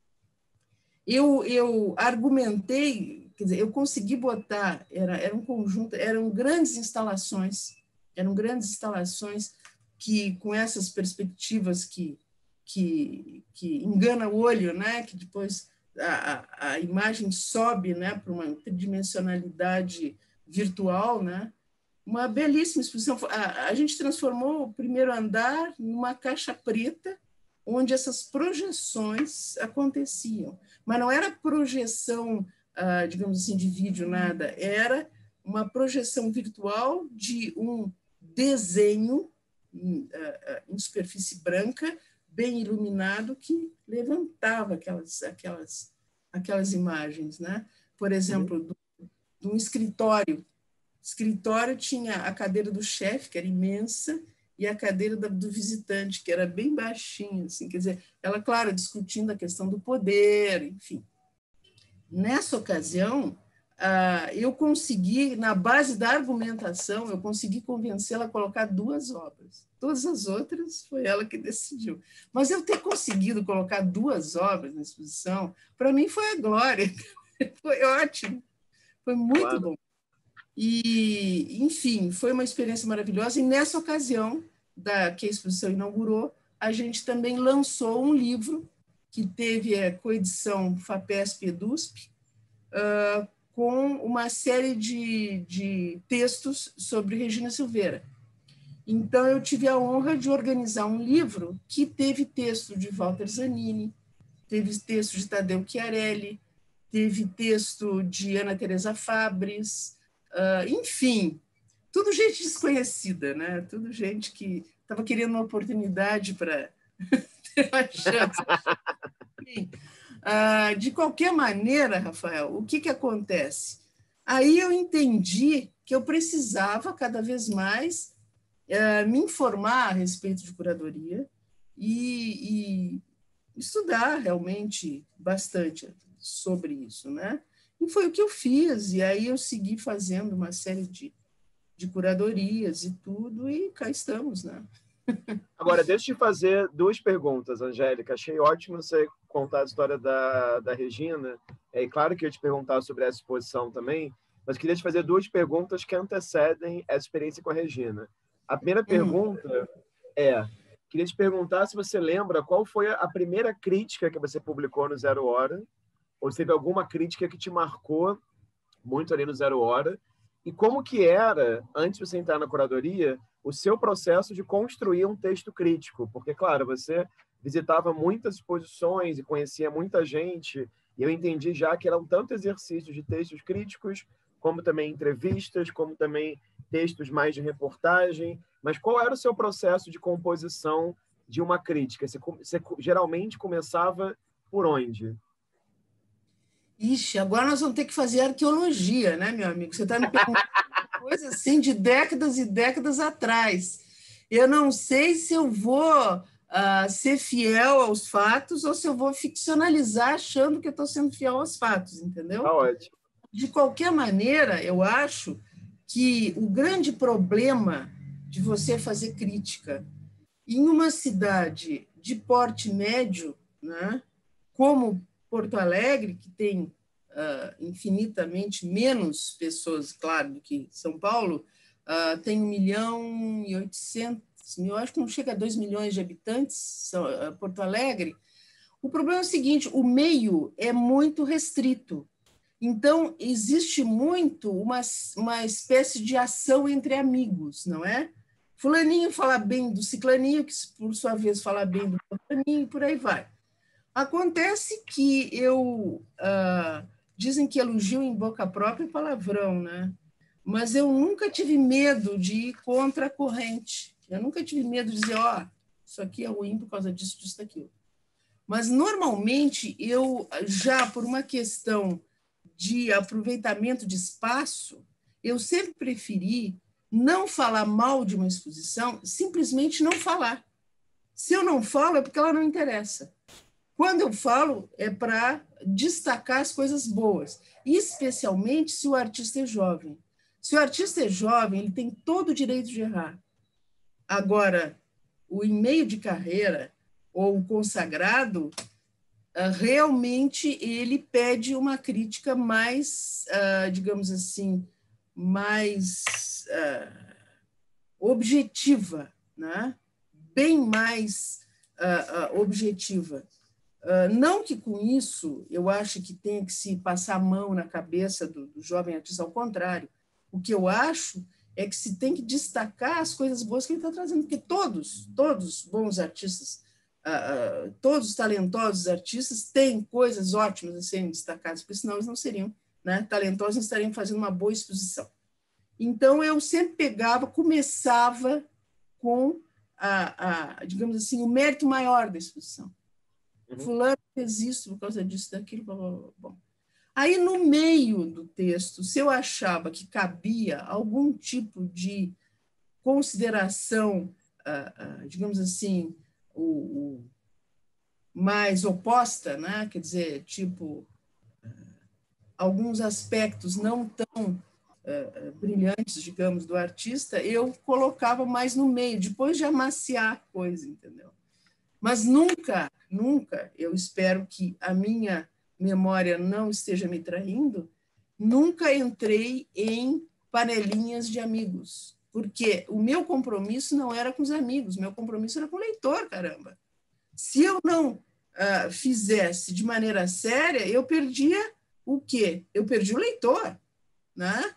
Eu, eu argumentei, quer dizer, eu consegui botar, era, era um conjunto, eram grandes instalações, eram grandes instalações que, com essas perspectivas que, que, que engana o olho, né? Que depois a, a imagem sobe, né, para uma tridimensionalidade virtual, né? Uma belíssima exposição. A, a gente transformou o primeiro andar numa caixa preta, onde essas projeções aconteciam. Mas não era projeção, ah, digamos assim, de vídeo, nada. Era uma projeção virtual de um desenho em, em superfície branca, bem iluminado, que levantava aquelas, aquelas, aquelas imagens. Né? Por exemplo, de um escritório. O escritório tinha a cadeira do chefe, que era imensa, e a cadeira do visitante, que era bem baixinha, assim, quer dizer, ela, claro, discutindo a questão do poder, enfim. Nessa ocasião, eu consegui, na base da argumentação, eu consegui convencê-la a colocar duas obras. Todas as outras foi ela que decidiu. Mas eu ter conseguido colocar duas obras na exposição, para mim foi a glória, foi ótimo, foi muito claro. Bom. E, enfim, foi uma experiência maravilhosa. E nessa ocasião, da, que a exposição inaugurou, a gente também lançou um livro que teve a coedição FAPESP e EDUSP, uh, com uma série de, de textos sobre Regina Silveira. Então, eu tive a honra de organizar um livro que teve texto de Walter Zanini, teve texto de Tadeu Chiarelli, teve texto de Ana Teresa Fabres, uh, enfim, tudo gente desconhecida, né? Tudo gente que estava querendo uma oportunidade para ter uma chance. Enfim, uh, de qualquer maneira, Rafael, o que, que acontece? Aí eu entendi que eu precisava cada vez mais uh, me informar a respeito de curadoria e, e estudar realmente bastante sobre isso, né? E foi o que eu fiz, e aí eu segui fazendo uma série de, de curadorias e tudo, e cá estamos, né? Agora, deixa eu te fazer duas perguntas, Angélica. Achei ótimo você contar a história da, da Regina, é claro que eu ia te perguntar sobre essa exposição também, mas queria te fazer duas perguntas que antecedem essa experiência com a Regina. A primeira pergunta hum. é, queria te perguntar se você lembra qual foi a primeira crítica que você publicou no Zero Hora, ou se teve alguma crítica que te marcou muito ali no Zero Hora, e como que era, antes de você entrar na curadoria, o seu processo de construir um texto crítico, porque, claro, você visitava muitas exposições e conhecia muita gente, e eu entendi já que eram tanto exercícios de textos críticos, como também entrevistas, como também textos mais de reportagem, mas qual era o seu processo de composição de uma crítica? Você, você geralmente começava por onde? Ixi, agora nós vamos ter que fazer arqueologia, né, meu amigo? Você está me perguntando coisa assim de décadas e décadas atrás. Eu não sei se eu vou uh, ser fiel aos fatos ou se eu vou ficcionalizar achando que eu estou sendo fiel aos fatos, entendeu? Tá ótimo. De qualquer maneira, eu acho que o grande problema de você fazer crítica. Em uma cidade de porte médio, né, como Porto Alegre, que tem uh, infinitamente menos pessoas, claro, do que São Paulo, uh, tem um milhão e oitocentos mil, acho que não chega a dois milhões de habitantes, uh, Porto Alegre. O problema é o seguinte, o meio é muito restrito. Então, existe muito uma, uma espécie de ação entre amigos, não é? Fulaninho fala bem do ciclaninho, que por sua vez fala bem do fulaninho, e por aí vai. Acontece que eu... Ah, dizem que elogio em boca própria é palavrão, né? Mas eu nunca tive medo de ir contra a corrente. Eu nunca tive medo de dizer, ó, oh, isso aqui é ruim por causa disso, disso, daquilo. Mas, normalmente, eu já, por uma questão de aproveitamento de espaço, eu sempre preferi não falar mal de uma exposição, simplesmente não falar. Se eu não falo, é porque ela não interessa. Quando eu falo, é para destacar as coisas boas, especialmente se o artista é jovem. Se o artista é jovem, ele tem todo o direito de errar. Agora, o em meio de carreira, ou o consagrado, realmente ele pede uma crítica mais, digamos assim, mais uh, objetiva, né? Bem mais uh, uh, objetiva. Uh, não que com isso eu acho que tenha que se passar a mão na cabeça do, do jovem artista, ao contrário. O que eu acho é que se tem que destacar as coisas boas que ele está trazendo, porque todos, todos bons artistas, uh, uh, todos talentosos artistas têm coisas ótimas a serem destacadas, porque senão eles não seriam, né, talentosos, não estariam fazendo uma boa exposição. Então, eu sempre pegava, começava com, a, a, digamos assim, o mérito maior da exposição. Uhum. Fulano fez isso por causa disso, daquilo, blá, blá, blá. Bom. Aí, no meio do texto, se eu achava que cabia algum tipo de consideração, uh, uh, digamos assim, o, o mais oposta, né? Quer dizer, tipo, uh, alguns aspectos não tão uh, brilhantes, digamos, do artista, eu colocava mais no meio, depois de amaciar a coisa, entendeu? Mas nunca, nunca, eu espero que a minha memória não esteja me traindo, nunca entrei em panelinhas de amigos, porque o meu compromisso não era com os amigos, meu compromisso era com o leitor, caramba. Se eu não uh, fizesse de maneira séria, eu perdia o quê? Eu perdi o leitor, né?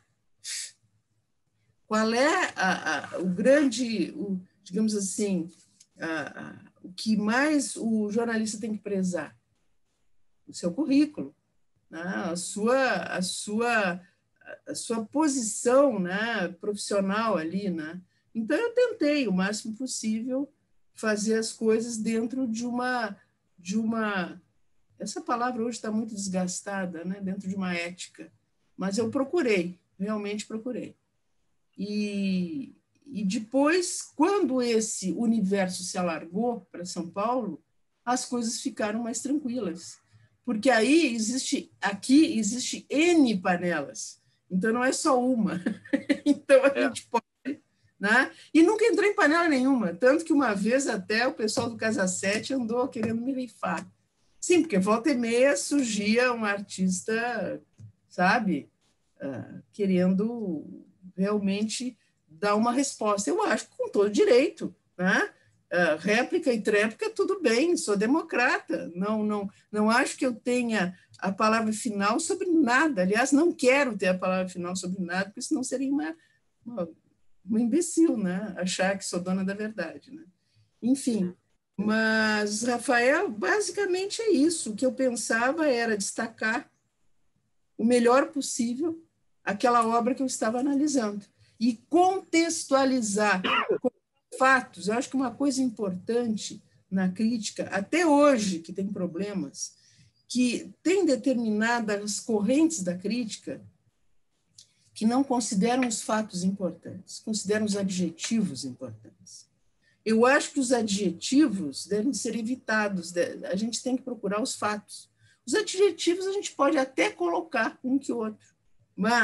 Qual é a, a, o grande, o, digamos assim, a, a, o que mais o jornalista tem que prezar? O seu currículo, né? a, sua, a, sua, a sua posição, né? profissional ali. Né? Então, eu tentei, o máximo possível, fazer as coisas dentro de uma... De uma essa palavra hoje está muito desgastada, né? Dentro de uma ética. Mas eu procurei, realmente procurei. E, e depois, quando esse universo se alargou para São Paulo, as coisas ficaram mais tranquilas. Porque aí existe, aqui existe N panelas. Então, não é só uma. Então, a é. gente pode... Né? E nunca entrei em panela nenhuma. Tanto que uma vez até o pessoal do Casa sete andou querendo me rifar. Sim, porque volta e meia surgia um artista, sabe, uh, querendo realmente dar uma resposta. Eu acho que com todo direito, né? Uh, réplica e tréplica, tudo bem, sou democrata, não, não, não acho que eu tenha a palavra final sobre nada. Aliás, não quero ter a palavra final sobre nada, porque senão seria uma, uma, uma imbecil, né? Achar que sou dona da verdade. Né? Enfim... Mas, Rafael, basicamente é isso. O que eu pensava era destacar o melhor possível aquela obra que eu estava analisando e contextualizar com fatos. Eu acho que uma coisa importante na crítica, até hoje, que tem problemas, que tem determinadas correntes da crítica que não consideram os fatos importantes, consideram os adjetivos importantes. Eu acho que os adjetivos devem ser evitados, a gente tem que procurar os fatos. Os adjetivos a gente pode até colocar um que outro, mas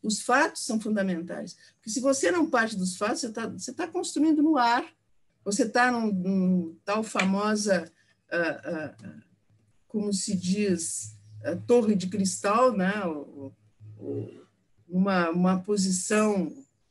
os fatos são fundamentais. Porque se você não parte dos fatos, você está você tá construindo no ar. Você está num, num tal famosa, uh, uh, como se diz, uh, torre de cristal, né? O, o, uma, uma posição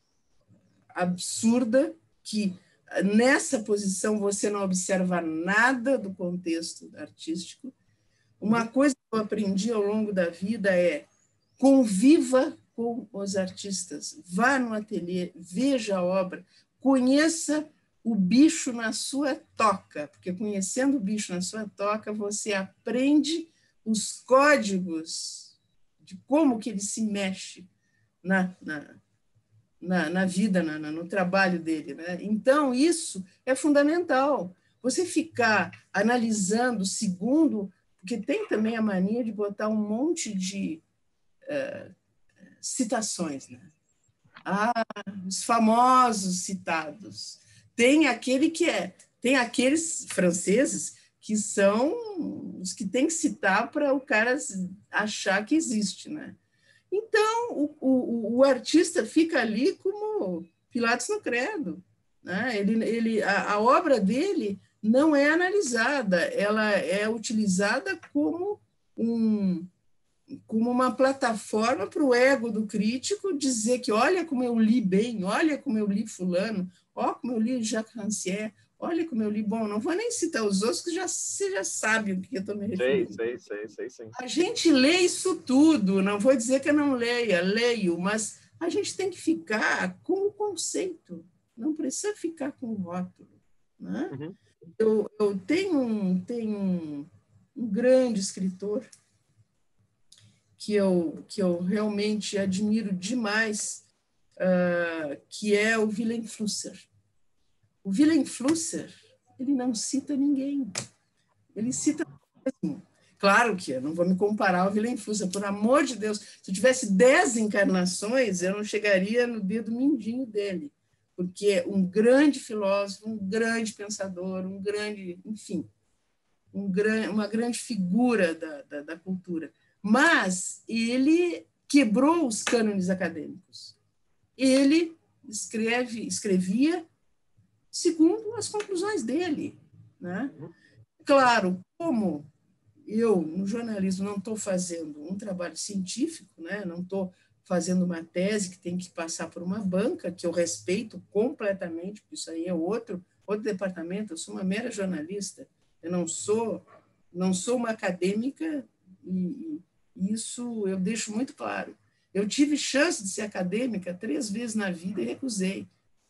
absurda, que nessa posição você não observa nada do contexto artístico. Uma coisa que eu aprendi ao longo da vida é: conviva com os artistas, vá no ateliê, veja a obra, conheça o bicho na sua toca, porque conhecendo o bicho na sua toca, você aprende os códigos de como que ele se mexe na, na, na, na vida, na, no trabalho dele, né? Então, isso é fundamental. Você ficar analisando segundo, porque tem também a mania de botar um monte de uh, citações, né? Ah, os famosos citados. Tem aquele que é, tem aqueles franceses que são os que tem que citar para o cara achar que existe, né? Então, o, o, o artista fica ali como Pilatos no credo, né? Ele, ele, a, a obra dele não é analisada, ela é utilizada como um como uma plataforma para o ego do crítico dizer que olha como eu li bem, olha como eu li fulano, olha como eu li Jacques Rancière, olha como eu li... Bom, não vou nem citar os outros, que já, você já sabe o que eu estou me referindo. Sei, sei, sei, sei, sim. A gente lê isso tudo, não vou dizer que eu não leia, leio, mas a gente tem que ficar com o conceito, não precisa ficar com o rótulo, né? Uhum. Eu, eu tenho, um, tenho um, um grande escritor que eu, que eu realmente admiro demais, uh, que é o Willem Flusser. O Willem Flusser, ele não cita ninguém, ele cita mesmo. Claro que eu não vou me comparar ao Willem Flusser, por amor de Deus, se eu tivesse dez encarnações, eu não chegaria no dedo mindinho dele, porque é um grande filósofo, um grande pensador, um grande, enfim, um gran, uma grande figura da, da, da cultura. Mas ele quebrou os cânones acadêmicos. Ele escreve, escrevia segundo as conclusões dele, né? Claro, como eu, no jornalismo, não estou fazendo um trabalho científico, né? Não estou fazendo uma tese que tem que passar por uma banca, que eu respeito completamente, porque isso aí é outro, outro departamento, eu sou uma mera jornalista, eu não sou, não sou uma acadêmica, e, e isso eu deixo muito claro. Eu tive chance de ser acadêmica três vezes na vida e recusei,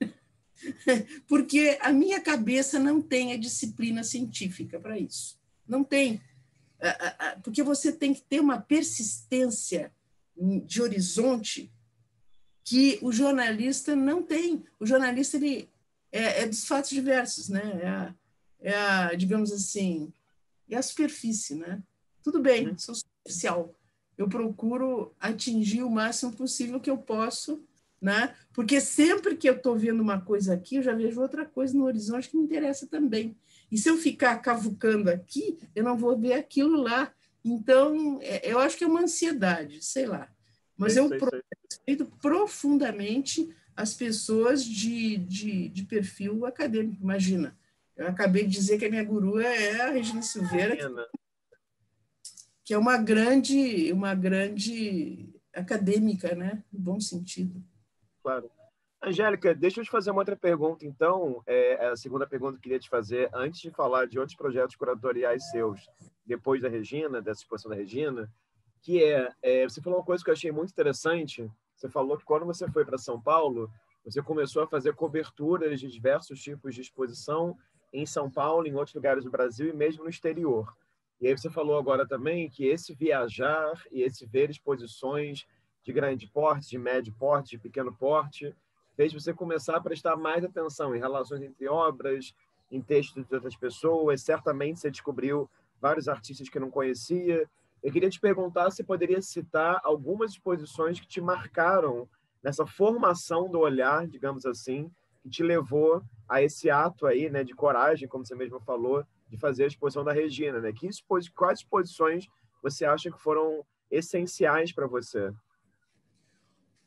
porque a minha cabeça não tem a disciplina científica para isso, não tem, porque você tem que ter uma persistência de horizonte que o jornalista não tem. O jornalista ele é, é dos fatos diversos, né? É a, é a, digamos assim, é a superfície, né? Tudo bem, sou superficial. Eu procuro atingir o máximo possível que eu posso, né? Porque sempre que eu estou vendo uma coisa aqui, eu já vejo outra coisa no horizonte que me interessa também. E se eu ficar cavucando aqui, eu não vou ver aquilo lá. Então, eu acho que é uma ansiedade, sei lá. Mas eu respeito profundamente as pessoas de, de, de perfil acadêmico. Imagina, eu acabei de dizer que a minha guru é a Regina Silveira, que, que é uma grande, uma grande acadêmica, né? No bom sentido. Claro. Angélica, deixa eu te fazer uma outra pergunta, então. É a segunda pergunta que eu queria te fazer, antes de falar de outros projetos curatoriais seus, depois da Regina, dessa exposição da Regina, que é, é, você falou uma coisa que eu achei muito interessante. Você falou que quando você foi para São Paulo, você começou a fazer coberturas de diversos tipos de exposição em São Paulo, em outros lugares do Brasil e mesmo no exterior. E aí você falou agora também que esse viajar e esse ver exposições de grande porte, de médio porte, de pequeno porte, fez você começar a prestar mais atenção em relações entre obras, em textos de outras pessoas. Certamente você descobriu vários artistas que não conhecia. Eu queria te perguntar se poderia citar algumas exposições que te marcaram nessa formação do olhar, digamos assim, que te levou a esse ato aí, né, de coragem, como você mesmo falou, de fazer a exposição da Regina, né? Que expos... Quais exposições você acha que foram essenciais para você?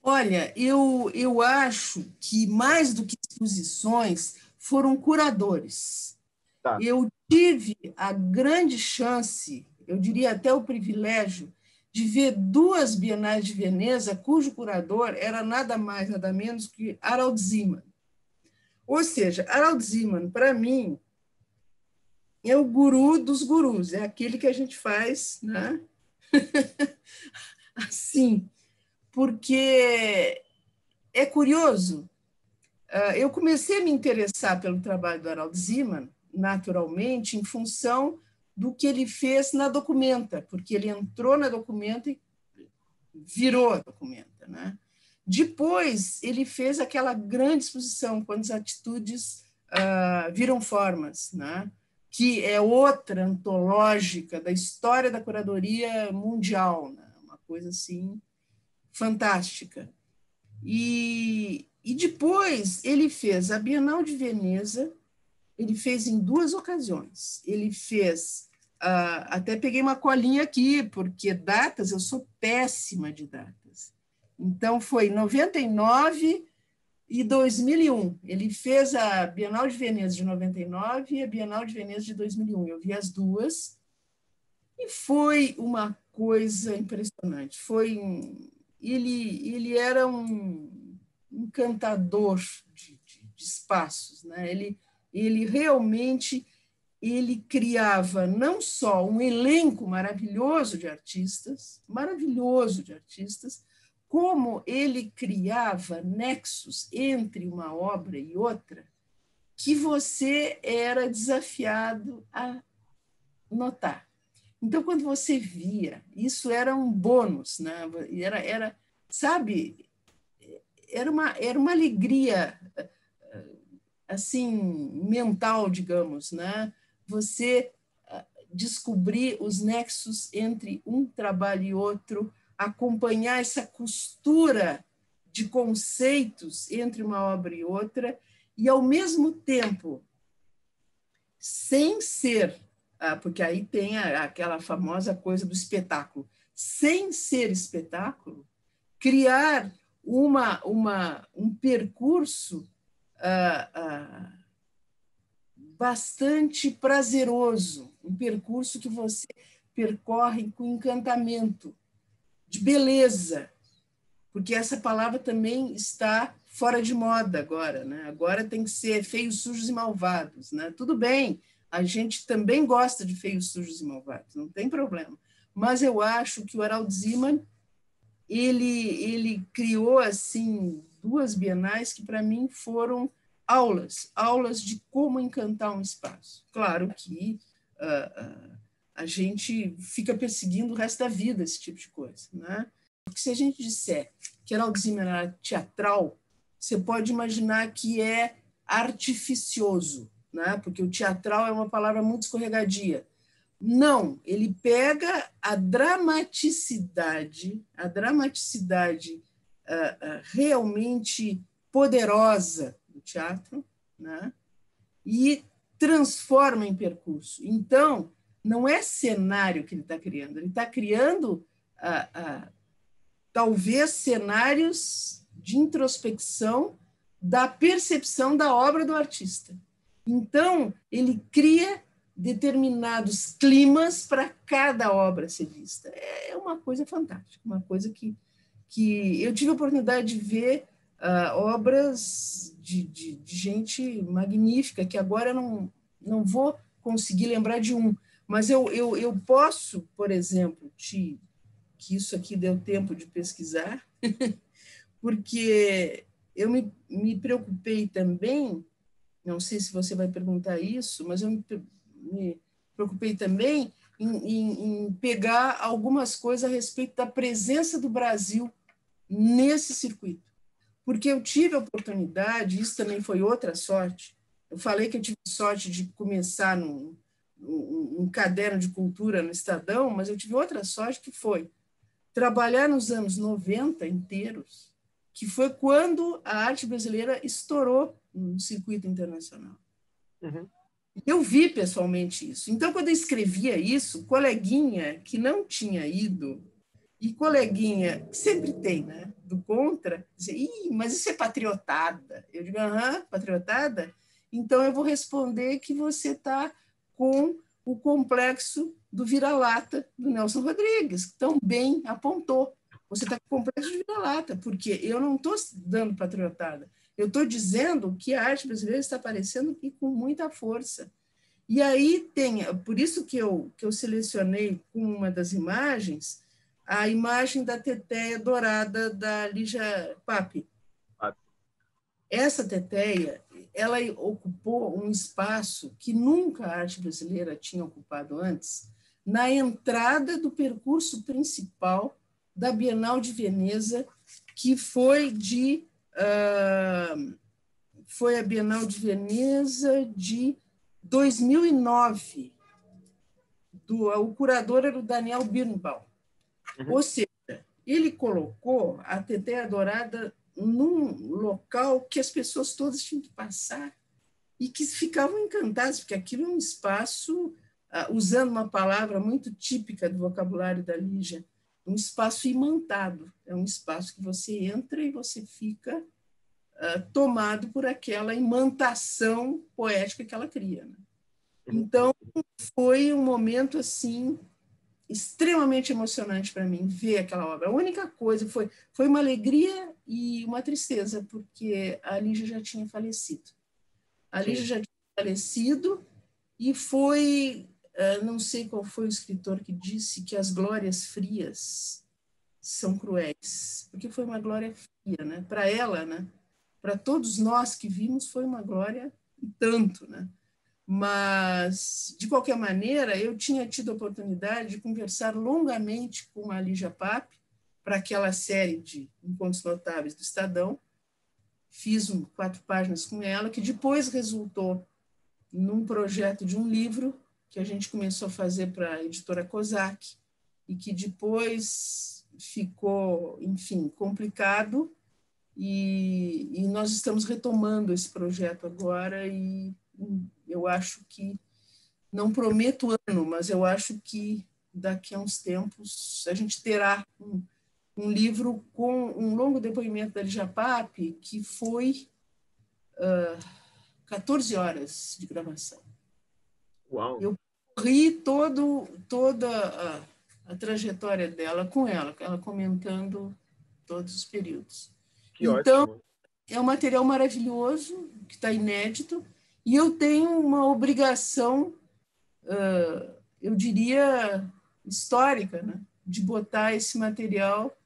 Olha, eu, eu acho que mais do que exposições foram curadores. Tá. Eu tive a grande chance, eu diria até o privilégio, de ver duas Bienais de Veneza, cujo curador era nada mais, nada menos que Harald Zeman. Ou seja, Harald Zeman, para mim, é o guru dos gurus, é aquele que a gente faz, né? Assim, porque é curioso. Eu comecei a me interessar pelo trabalho do Harald Zeman, naturalmente, em função do que ele fez na Documenta, porque ele entrou na Documenta e virou a Documenta, né? Depois, ele fez aquela grande exposição, Quando as Atitudes uh, Viram Formas, né? Que é outra antológica da história da curadoria mundial, né? Uma coisa assim fantástica. E, e depois ele fez a Bienal de Veneza, ele fez em duas ocasiões. Ele fez, uh, até peguei uma colinha aqui, porque datas, eu sou péssima de datas. Então, foi noventa e nove e dois mil e um. Ele fez a Bienal de Veneza de noventa e nove e a Bienal de Veneza de dois mil e um. Eu vi as duas e foi uma coisa impressionante. Foi um, ele, ele era um encantador de, de, de espaços, né? Ele, ele realmente ele criava não só um elenco maravilhoso de artistas, maravilhoso de artistas, como ele criava nexos entre uma obra e outra que você era desafiado a notar. Então, quando você via, isso era um bônus, né? Era, era, sabe, era uma, era uma alegria assim mental, digamos, né? Você descobrir os nexos entre um trabalho e outro, acompanhar essa costura de conceitos entre uma obra e outra, e, ao mesmo tempo, sem ser, porque aí tem aquela famosa coisa do espetáculo, sem ser espetáculo, criar uma, uma, um percurso uh, uh, bastante prazeroso, um percurso que você percorre com encantamento, de beleza, porque essa palavra também está fora de moda agora, né? Agora tem que ser feios, sujos e malvados, né? Tudo bem, a gente também gosta de feios, sujos e malvados, não tem problema. Mas eu acho que o Harald Zeman, ele, ele criou assim duas bienais que para mim foram aulas, aulas de como encantar um espaço. Claro que uh, uh, a gente fica perseguindo o resto da vida esse tipo de coisa, né? Porque se a gente disser que Harald Zeman era teatral, você pode imaginar que é artificioso, né? Porque o teatral é uma palavra muito escorregadia. Não, ele pega a dramaticidade, a dramaticidade uh, uh, realmente poderosa do teatro, né? E transforma em percurso. Então, não é cenário que ele está criando, ele está criando uh, uh, talvez cenários de introspecção da percepção da obra do artista. Então, ele cria determinados climas para cada obra ser vista. É uma coisa fantástica, uma coisa que, que eu tive a oportunidade de ver uh, obras de, de, de gente magnífica, que agora não, não vou conseguir lembrar de um, mas eu, eu, eu posso, por exemplo, te, que isso aqui deu tempo de pesquisar, porque eu me, me preocupei também, não sei se você vai perguntar isso, mas eu me, me preocupei também em, em, em pegar algumas coisas a respeito da presença do Brasil nesse circuito. Porque eu tive a oportunidade, isso também foi outra sorte, eu falei que eu tive sorte de começar num, num, num caderno de cultura no Estadão, mas eu tive outra sorte que foi trabalhar nos anos noventa inteiros, que foi quando a arte brasileira estourou no circuito internacional. Uhum. Eu vi pessoalmente isso. Então, quando eu escrevia isso, coleguinha que não tinha ido E coleguinha, sempre tem, né? Do contra, dizer, ih, mas isso é patriotada. Eu digo, aham, patriotada? Então eu vou responder que você está com o complexo do vira-lata do Nelson Rodrigues, que tão bem apontou. Você está com o complexo de vira-lata, porque eu não estou dando patriotada. Eu estou dizendo que a arte brasileira está aparecendo aqui com muita força. E aí tem, por isso que eu, que eu selecionei com uma das imagens, a imagem da teteia dourada da Lígia Pape. Essa teteia, ela ocupou um espaço que nunca a arte brasileira tinha ocupado antes, na entrada do percurso principal da Bienal de Veneza, que foi de uh, foi a Bienal de Veneza de dois mil e nove. Do, o curador era o Daniel Birnbaum. Uhum. Ou seja, ele colocou a teteia dourada num local que as pessoas todas tinham que passar e que ficavam encantadas, porque aquilo é um espaço, usando uma palavra muito típica do vocabulário da Lígia, um espaço imantado. É um espaço que você entra e você fica uh, tomado por aquela imantação poética que ela cria, né? Então, foi um momento assim extremamente emocionante para mim ver aquela obra. A única coisa foi foi uma alegria e uma tristeza, porque a Lígia já tinha falecido. A Lígia já tinha falecido e foi, não sei qual foi o escritor que disse que as glórias frias são cruéis, porque foi uma glória fria, né? Para ela, né? Para todos nós que vimos foi uma glória e tanto, né? Mas, de qualquer maneira, eu tinha tido a oportunidade de conversar longamente com a Lígia Pape para aquela série de Encontros Notáveis do Estadão. Fiz um, quatro páginas com ela, que depois resultou num projeto de um livro que a gente começou a fazer para a editora Kozak e que depois ficou, enfim, complicado. E, e nós estamos retomando esse projeto agora e eu acho que, não prometo ano, mas eu acho que daqui a uns tempos a gente terá um, um livro com um longo depoimento da Lígia Pape, que foi uh, quatorze horas de gravação. Uau. Eu corri todo, toda a, a trajetória dela com ela, ela comentando todos os períodos. Que então, ótimo. É um material maravilhoso, que está inédito, e eu tenho uma obrigação, uh, eu diria, histórica, né, de botar esse material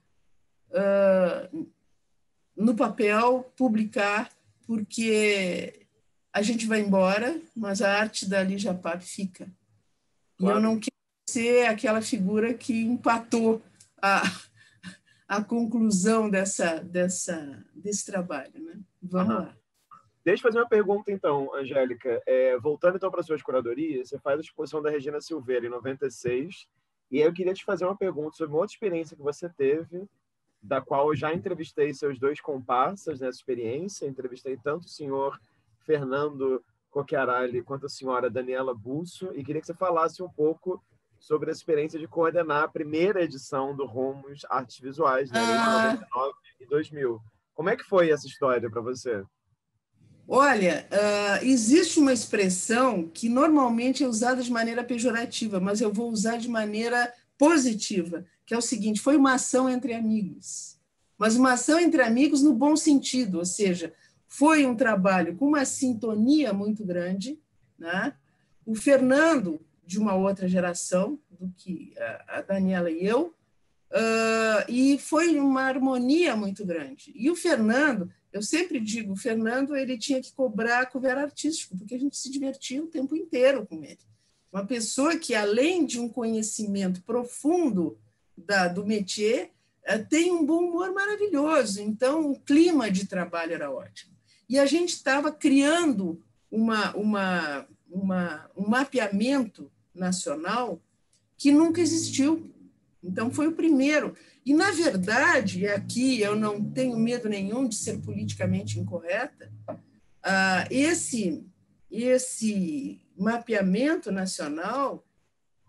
uh, no papel, publicar, porque a gente vai embora, mas a arte da Lígia Pape fica. Claro. E eu não quero ser aquela figura que empatou a, a conclusão dessa, dessa, desse trabalho, né? Vamos Aham. lá. Deixa eu fazer uma pergunta, então, Angélica. É, voltando, então, para as suas curadorias, você faz a exposição da Regina Silveira em noventa e seis, e aí eu queria te fazer uma pergunta sobre uma outra experiência que você teve, da qual eu já entrevistei seus dois comparsas nessa experiência. Entrevistei tanto o senhor Fernando Cocchiarelli quanto a senhora Daniela Busso, e queria que você falasse um pouco sobre a experiência de coordenar a primeira edição do Rumos Artes Visuais, né, entre noventa e nove e dois mil. Como é que foi essa história para você? Olha, uh, existe uma expressão que normalmente é usada de maneira pejorativa, mas eu vou usar de maneira positiva, que é o seguinte: foi uma ação entre amigos. Mas uma ação entre amigos no bom sentido, ou seja, foi um trabalho com uma sintonia muito grande, né? O Fernando, de uma outra geração do que a Daniela e eu, uh, e foi uma harmonia muito grande. E o Fernando... Eu sempre digo, o Fernando ele tinha que cobrar cover artístico, porque a gente se divertia o tempo inteiro com ele. Uma pessoa que, além de um conhecimento profundo da, do métier, tem um bom humor maravilhoso. Então, o clima de trabalho era ótimo. E a gente estava criando uma, uma, uma, um mapeamento nacional que nunca existiu. Então, foi o primeiro. E, na verdade, aqui eu não tenho medo nenhum de ser politicamente incorreta, esse, esse mapeamento nacional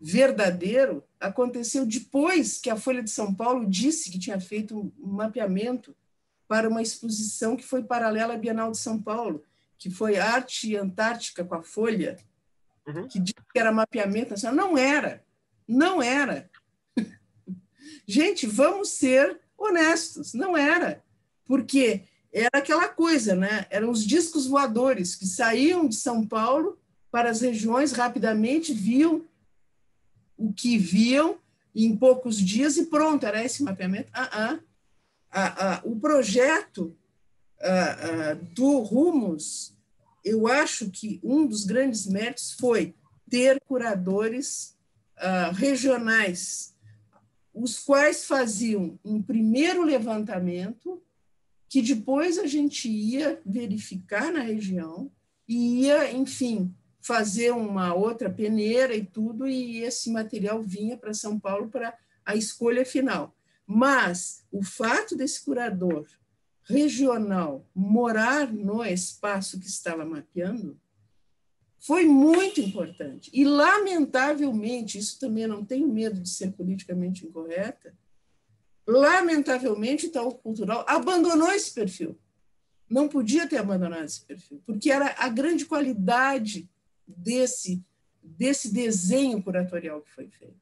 verdadeiro aconteceu depois que a Folha de São Paulo disse que tinha feito um mapeamento para uma exposição que foi paralela à Bienal de São Paulo, que foi Arte Antártica com a Folha, Uhum. que disse que era mapeamento nacional. Não era, não era. Gente, vamos ser honestos, não era, porque era aquela coisa, né? Eram os discos voadores que saíam de São Paulo para as regiões rapidamente, viam o que viam em poucos dias e pronto, era esse mapeamento. Ah, ah. Ah, ah, o projeto ah, ah, do Rumos, eu acho que um dos grandes méritos foi ter curadores ah, regionais, os quais faziam um primeiro levantamento que depois a gente ia verificar na região e ia, enfim, fazer uma outra peneira e tudo, e esse material vinha para São Paulo para a escolha final. Mas o fato desse curador regional morar no espaço que estava mapeando foi muito importante. E, lamentavelmente, isso também não tenho medo de ser politicamente incorreta, lamentavelmente, o Itaú Cultural abandonou esse perfil. Não podia ter abandonado esse perfil, porque era a grande qualidade desse, desse desenho curatorial que foi feito.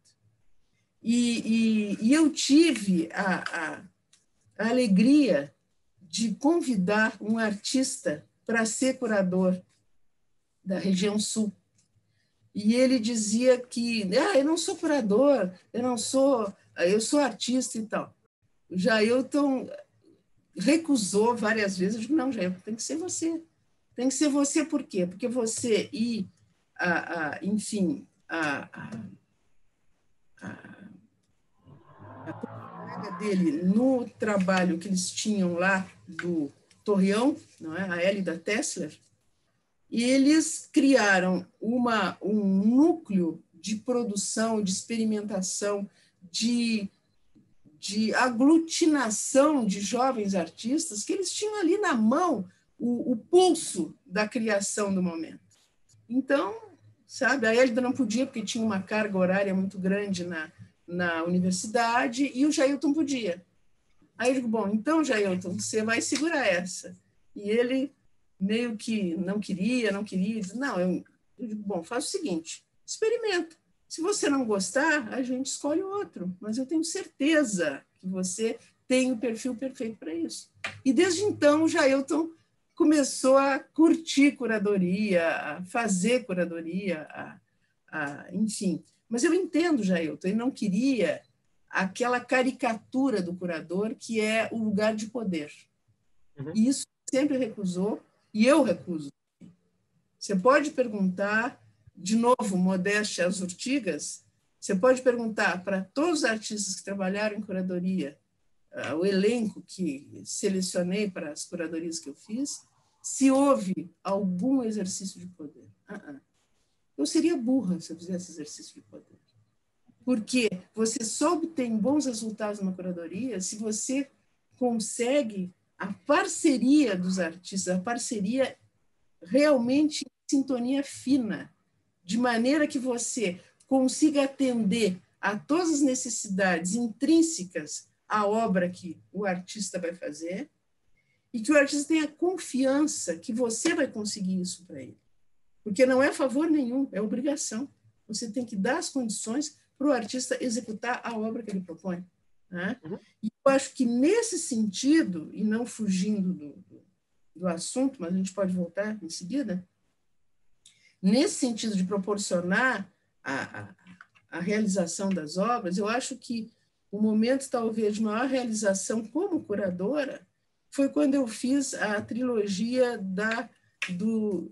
E, e, e eu tive a, a, a alegria de convidar um artista para ser curador da região sul. E ele dizia que ah, eu não sou curador, eu não sou, eu sou artista e tal. O Jailton recusou várias vezes. Eu digo, não, Jailton, tem que ser você. Tem que ser você por quê? Porque você e, a, a, enfim, a, a, a, a colega dele no trabalho que eles tinham lá do Torreão, não é? A Hélida Tessler, e eles criaram uma, um núcleo de produção, de experimentação, de, de aglutinação de jovens artistas, que eles tinham ali na mão o, o pulso da criação do momento. Então, sabe, a Hélida não podia, porque tinha uma carga horária muito grande na, na universidade, e o Jailton podia. Aí eu digo, bom, então, Jailton, você vai segurar essa. E ele meio que não queria, não queria. Não, eu, eu digo, bom, faz o seguinte, experimenta. Se você não gostar, a gente escolhe outro. Mas eu tenho certeza que você tem o perfil perfeito para isso. E desde então, o Jailton começou a curtir curadoria, a fazer curadoria, a, a, enfim. Mas eu entendo, Jailton, ele não queria aquela caricatura do curador que é o lugar de poder. Uhum. E isso sempre recusou, e eu recuso. Você pode perguntar, de novo, modéstia às urtigas, você pode perguntar para todos os artistas que trabalharam em curadoria, uh, o elenco que selecionei para as curadorias que eu fiz, se houve algum exercício de poder. Uh-uh. Eu seria burra se eu fizesse exercício de poder. Porque você só obtém bons resultados numa curadoria se você consegue a parceria dos artistas, a parceria realmente em sintonia fina, de maneira que você consiga atender a todas as necessidades intrínsecas à obra que o artista vai fazer e que o artista tenha confiança que você vai conseguir isso para ele. Porque não é favor nenhum, é obrigação. Você tem que dar as condições para o artista executar a obra que ele propõe. Né? Uhum. E eu acho que, nesse sentido, e não fugindo do, do, do assunto, mas a gente pode voltar em seguida, nesse sentido de proporcionar a, a, a realização das obras, eu acho que o momento, talvez, de maior realização como curadora foi quando eu fiz a trilogia da, do,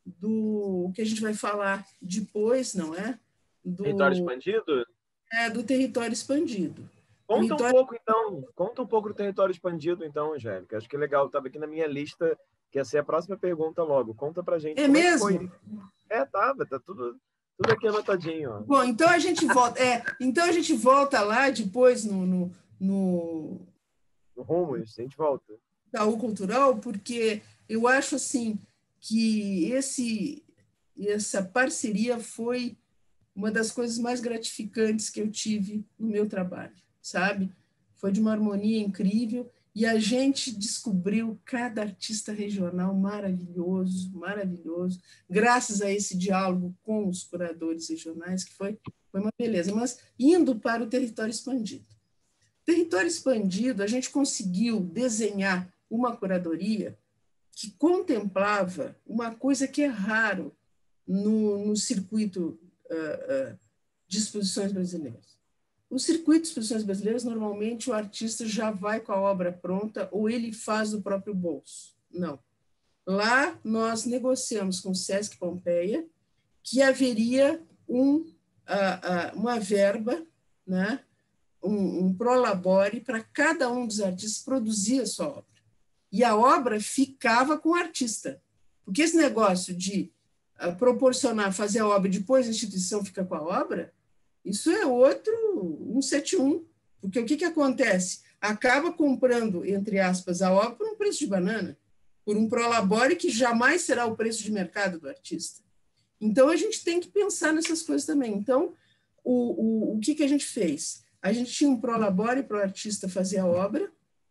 do que a gente vai falar depois, não é? Do Território Expandido? É, do Território Expandido. Conta território... um pouco, então. Conta um pouco do Território Expandido, então, Angélica. Acho que é legal. Estava aqui na minha lista, que ia ser a próxima pergunta logo. Conta pra gente. É como mesmo? É, que foi. É, tava. Tá tudo, tudo aqui anotadinho. Ó. Bom, então a gente volta. É, então a gente volta lá depois no... no, no... no Rumos, a gente volta. Itaú Cultural, porque eu acho assim que esse, essa parceria foi uma das coisas mais gratificantes que eu tive no meu trabalho, sabe? Foi de uma harmonia incrível e a gente descobriu cada artista regional maravilhoso, maravilhoso, graças a esse diálogo com os curadores regionais, que foi, foi uma beleza. Mas indo para o território expandido. Território expandido, a gente conseguiu desenhar uma curadoria que contemplava uma coisa que é raro no, no circuito uh, uh, de exposições brasileiras. O circuito de exposições brasileiras, normalmente, o artista já vai com a obra pronta ou ele faz do próprio bolso. Não. Lá, nós negociamos com o Sesc Pompeia que haveria um, uh, uh, uma verba, né, um, um prolabore para cada um dos artistas produzir a sua obra. E a obra ficava com o artista. Porque esse negócio de uh, proporcionar, fazer a obra e depois a instituição fica com a obra, isso é outro cento e setenta e um. Porque o que, que acontece? Acaba comprando, entre aspas, a obra por um preço de banana, por um prolabore que jamais será o preço de mercado do artista. Então, a gente tem que pensar nessas coisas também. Então, o, o, o que, que a gente fez? A gente tinha um prolabore para o artista fazer a obra,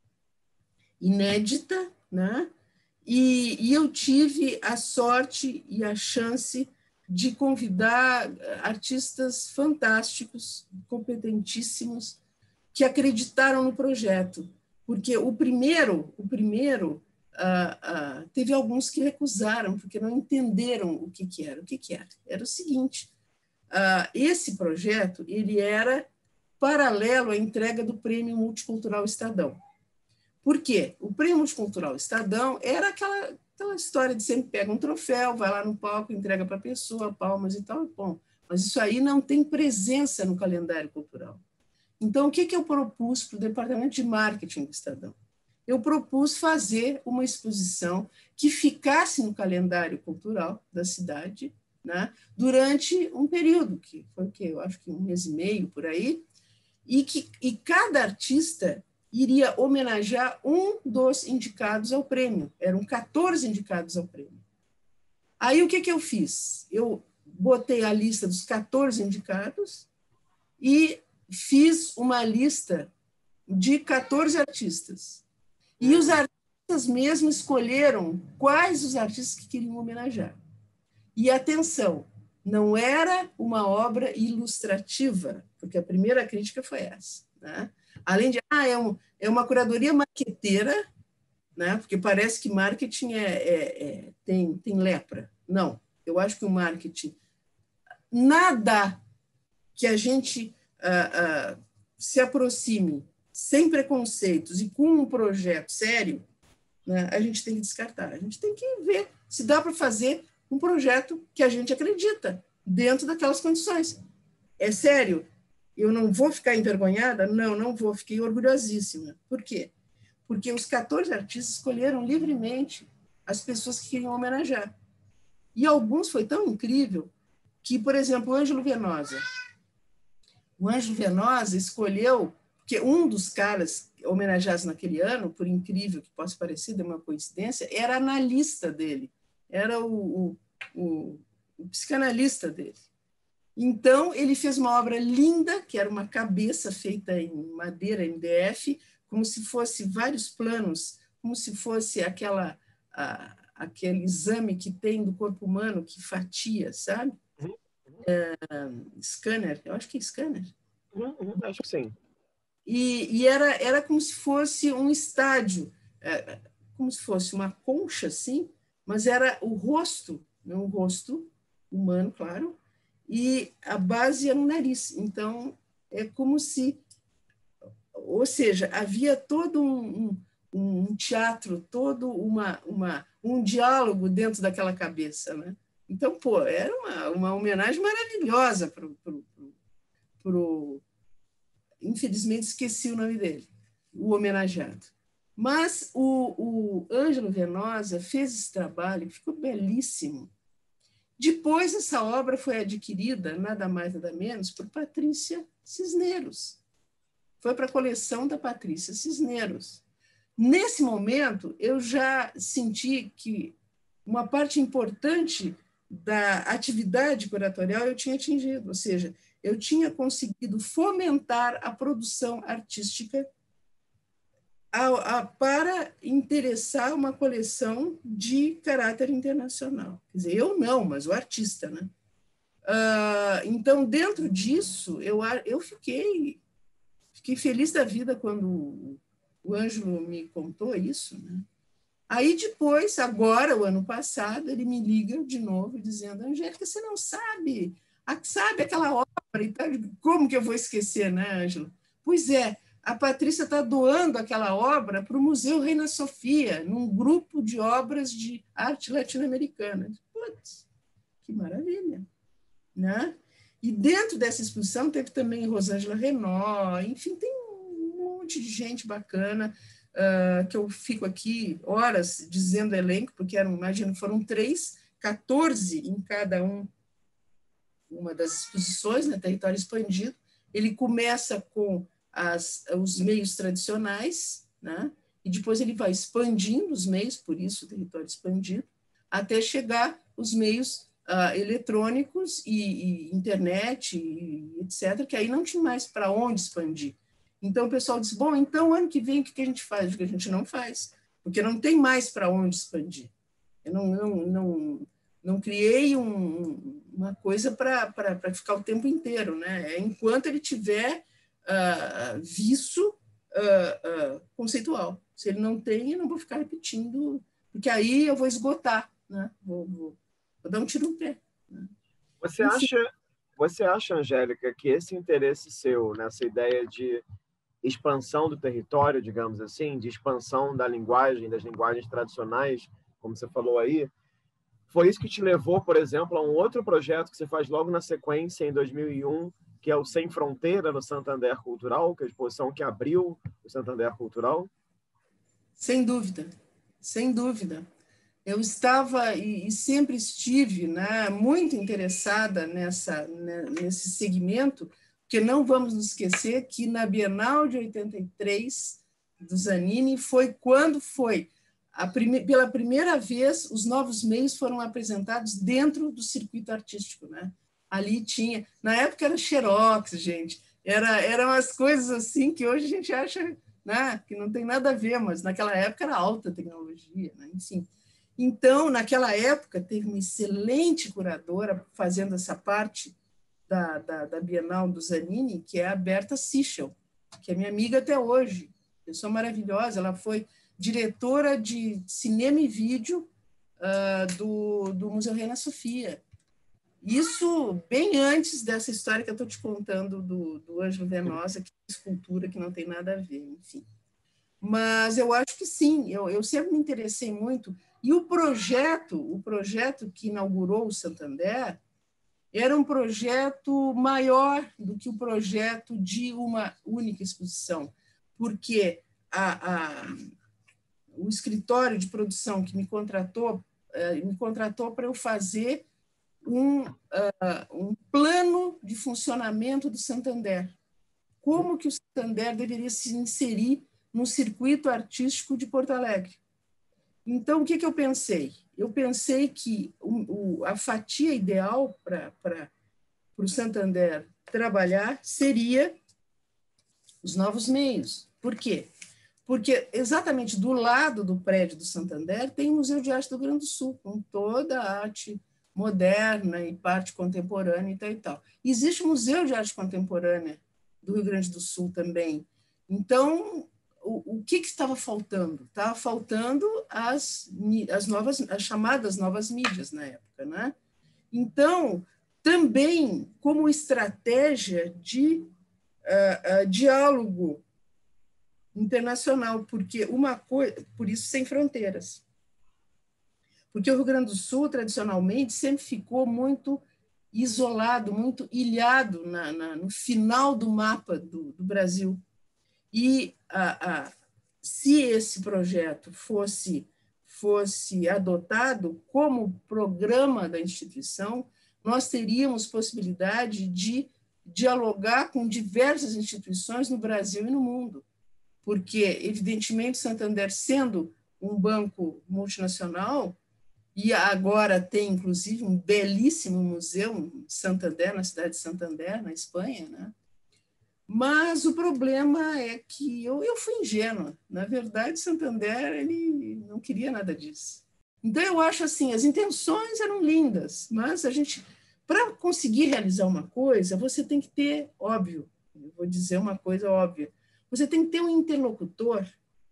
inédita, né? E, e eu tive a sorte e a chance de convidar artistas fantásticos, competentíssimos, que acreditaram no projeto. Porque o primeiro, o primeiro ah, ah, teve alguns que recusaram, porque não entenderam o que, que era. O que, que era? Era o seguinte, ah, esse projeto ele era paralelo à entrega do Prêmio Multicultural Estadão. Por quê? O Prêmio Multicultural Estadão era aquela, aquela história de sempre pega um troféu, vai lá no palco, entrega para a pessoa, palmas e tal, bom. Mas isso aí não tem presença no calendário cultural. Então, o que, que eu propus para o Departamento de Marketing do Estadão? Eu propus fazer uma exposição que ficasse no calendário cultural da cidade, né, durante um período, que foi o quê? Eu acho que um mês e meio, por aí, e que e cada artista iria homenagear um dos indicados ao prêmio. Eram quatorze indicados ao prêmio. Aí, o que, que eu fiz? Eu botei a lista dos quatorze indicados e fiz uma lista de quatorze artistas. E os artistas mesmo escolheram quais os artistas que queriam homenagear. E, atenção, não era uma obra ilustrativa, porque a primeira crítica foi essa, né? Além de, ah, é, um, é uma curadoria marqueteira, né? Porque parece que marketing é, é, é, tem, tem lepra. Não, eu acho que o marketing, nada que a gente ah, ah, se aproxime sem preconceitos e com um projeto sério, né, a gente tem que descartar. A gente tem que ver se dá para fazer um projeto que a gente acredita, dentro daquelas condições. É sério? Eu não vou ficar envergonhada? Não, não vou. Fiquei orgulhosíssima. Por quê? Porque os quatorze artistas escolheram livremente as pessoas que queriam homenagear. E alguns foi tão incrível que, por exemplo, o Ângelo Venosa. O Ângelo Venosa escolheu, porque um dos caras homenageados naquele ano, por incrível que possa parecer, de uma coincidência, era analista dele, era o, o, o, o psicanalista dele. Então, ele fez uma obra linda, que era uma cabeça feita em madeira M D F, como se fosse vários planos, como se fosse aquela, a, aquele exame que tem do corpo humano que fatia, sabe? Uhum. É, scanner, eu acho que é scanner. Uhum, acho que sim. E, e era, era como se fosse um estádio, é, como se fosse uma concha, assim, mas era o rosto, né, um rosto humano, claro, e a base era o nariz. Então, é como se... Ou seja, havia todo um, um, um teatro, todo uma, uma, um diálogo dentro daquela cabeça, né? Então, pô, era uma, uma homenagem maravilhosa para o... Infelizmente, esqueci o nome dele, o homenageado. Mas o, o Ângelo Venosa fez esse trabalho, que ficou belíssimo. Depois, essa obra foi adquirida, nada mais, nada menos, por Patrícia Cisneros. Foi para a coleção da Patrícia Cisneros. Nesse momento, eu já senti que uma parte importante da atividade curatorial eu tinha atingido, ou seja, eu tinha conseguido fomentar a produção artística a, a, para interessar uma coleção de caráter internacional. Quer dizer, eu não, mas o artista, né? Uh, então, dentro disso, eu, eu fiquei, fiquei feliz da vida quando o Ângelo me contou isso, né? Aí depois, agora, o ano passado, ele me liga de novo dizendo: Angélica, você não sabe, sabe aquela obra e tal? Como que eu vou esquecer, né, Ângelo? Pois é, a Patrícia está doando aquela obra para o Museu Reina Sofia, num grupo de obras de arte latino-americana. Putz, que maravilha, né? E dentro dessa exposição teve também Rosângela Renaud, enfim, tem um monte de gente bacana. Uh, que eu fico aqui horas dizendo elenco, porque eram, imagino, foram três, quatorze em cada um, uma das exposições, né, Território Expandido. Ele começa com as, os meios tradicionais, né, e depois ele vai expandindo os meios, por isso Território Expandido, até chegar os meios uh, eletrônicos e, e internet, e etcétera, que aí não tinha mais para onde expandir. Então, o pessoal disse, bom, então, ano que vem, o que a gente faz? O que a gente não faz, porque não tem mais para onde expandir. Eu não, não, não, não criei um, uma coisa para ficar o tempo inteiro, né? É enquanto ele tiver uh, viço uh, uh, conceitual. Se ele não tem, eu não vou ficar repetindo, porque aí eu vou esgotar, né? Vou, vou, vou dar um tiro no pé. Né? Você acha, você acha, Angélica, que esse interesse seu, nessa ideia de expansão do território, digamos assim, de expansão da linguagem, das linguagens tradicionais, como você falou aí, foi isso que te levou, por exemplo, a um outro projeto que você faz logo na sequência, em dois mil e um, que é o Sem Fronteira no Santander Cultural, que é a exposição que abriu o Santander Cultural? Sem dúvida, sem dúvida. Eu estava e, e sempre estive, né, muito interessada nessa, né, nesse segmento, porque não vamos nos esquecer que na Bienal de oitenta e três do Zanini foi quando foi, a prime, pela primeira vez, os novos meios foram apresentados dentro do circuito artístico. Né? Ali tinha, na época era xerox, gente, era, eram as coisas assim que hoje a gente acha, né, que não tem nada a ver, mas naquela época era alta tecnologia, né? Enfim. Então, naquela época, teve uma excelente curadora fazendo essa parte da, da, da Bienal do Zanini, que é a Berta Sichel, que é minha amiga até hoje, pessoa maravilhosa. Ela foi diretora de cinema e vídeo uh, do, do Museu Reina Sofia. Isso bem antes dessa história que eu estou te contando do, do Ângelo Venosa, que é escultura que não tem nada a ver, enfim. Mas eu acho que sim, eu, eu sempre me interessei muito. E o projeto, o projeto que inaugurou o Santander, era um projeto maior do que o projeto de uma única exposição, porque a, a, o escritório de produção que me contratou, me contratou para eu fazer um, uh, um plano de funcionamento do Santander. Como que o Santander deveria se inserir no circuito artístico de Porto Alegre. Então, o que, que eu pensei? Eu pensei que o, o, a fatia ideal para o Santander trabalhar seria os novos meios. Por quê? Porque exatamente do lado do prédio do Santander tem o Museu de Arte do Rio Grande do Sul, com toda a arte moderna e parte contemporânea e tal e tal. Existe o Museu de Arte Contemporânea do Rio Grande do Sul também. Então, o, o que, que estava faltando? Estava faltando as, as, novas, as chamadas novas mídias na época. Né? Então, também como estratégia de uh, uh, diálogo internacional, porque uma coisa, por isso Sem Fronteiras. Porque o Rio Grande do Sul, tradicionalmente, sempre ficou muito isolado, muito ilhado na, na, no final do mapa do, do Brasil. E a, a, se esse projeto fosse, fosse adotado como programa da instituição, nós teríamos possibilidade de dialogar com diversas instituições no Brasil e no mundo. Porque, evidentemente, Santander, sendo um banco multinacional, e agora tem, inclusive, um belíssimo museu em Santander, na cidade de Santander, na Espanha, né? Mas o problema é que eu, eu fui ingênua. Na verdade, Santander ele não queria nada disso. Então, eu acho assim, as intenções eram lindas, mas a gente, para conseguir realizar uma coisa, você tem que ter, óbvio, eu vou dizer uma coisa óbvia, você tem que ter um interlocutor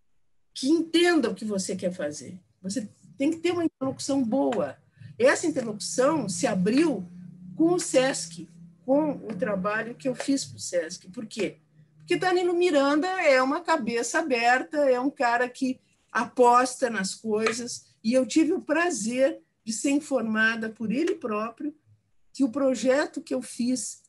que entenda o que você quer fazer. Você tem que ter uma interlocução boa. Essa interlocução se abriu com o SESC, com o trabalho que eu fiz para o SESC. Por quê? Porque Danilo Miranda é uma cabeça aberta, é um cara que aposta nas coisas, e eu tive o prazer de ser informada por ele próprio que o projeto que eu fiz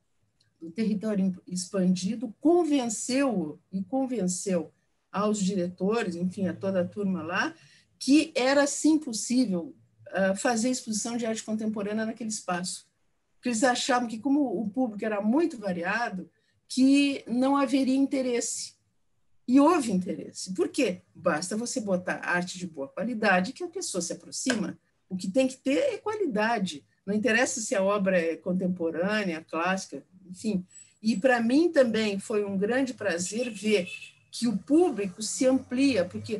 do Território Expandido convenceu e convenceu aos diretores, enfim, a toda a turma lá, que era, sim, possível fazer exposição de arte contemporânea naquele espaço. Porque eles achavam que, como o público era muito variado, que não haveria interesse. E houve interesse. Por quê? Basta você botar arte de boa qualidade que a pessoa se aproxima. O que tem que ter é qualidade. Não interessa se a obra é contemporânea, clássica, enfim. E, para mim, também foi um grande prazer ver que o público se amplia, porque,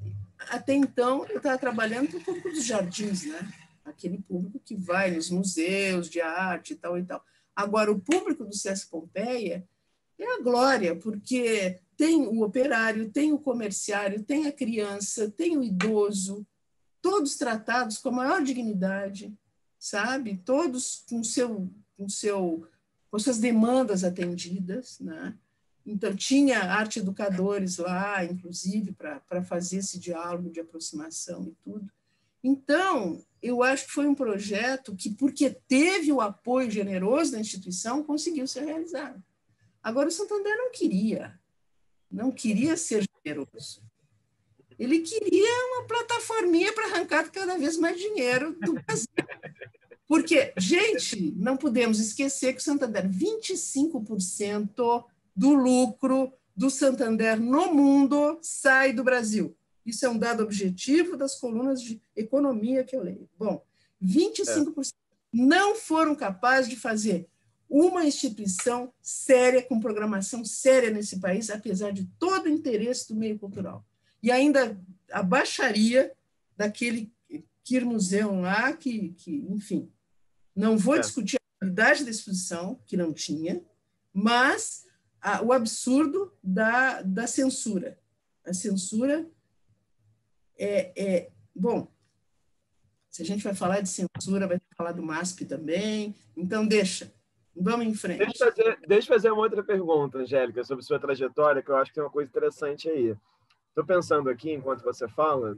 até então, eu estava trabalhando com o público dos jardins, né? Aquele público que vai nos museus de arte e tal e tal. Agora, o público do SESC Pompeia é a glória, porque tem o operário, tem o comerciário, tem a criança, tem o idoso, todos tratados com a maior dignidade, sabe? Todos com seu, com seu, com suas demandas atendidas, né? Então, tinha arte educadores lá, inclusive, para fazer esse diálogo de aproximação e tudo. Então, eu acho que foi um projeto que, porque teve o apoio generoso da instituição, conseguiu ser realizado. Agora, o Santander não queria, não queria ser generoso. Ele queria uma plataforminha para arrancar cada vez mais dinheiro do Brasil. Porque, gente, não podemos esquecer que o Santander, vinte e cinco por cento do lucro do Santander no mundo sai do Brasil. Isso é um dado objetivo das colunas de economia que eu leio. Bom, vinte e cinco por cento não foram capazes de fazer uma instituição séria, com programação séria nesse país, apesar de todo o interesse do meio cultural. E ainda a baixaria daquele Kirmuseu lá, que, que, enfim, não vou é. discutir a qualidade da exposição, que não tinha, mas a, o absurdo da, da censura. A censura é, é... Bom, se a gente vai falar de censura, vai falar do MASP também, então deixa. Vamos em frente. Deixa eu, fazer, deixa eu fazer uma outra pergunta, Angélica, sobre sua trajetória, que eu acho que tem uma coisa interessante aí. Estou pensando aqui, enquanto você fala,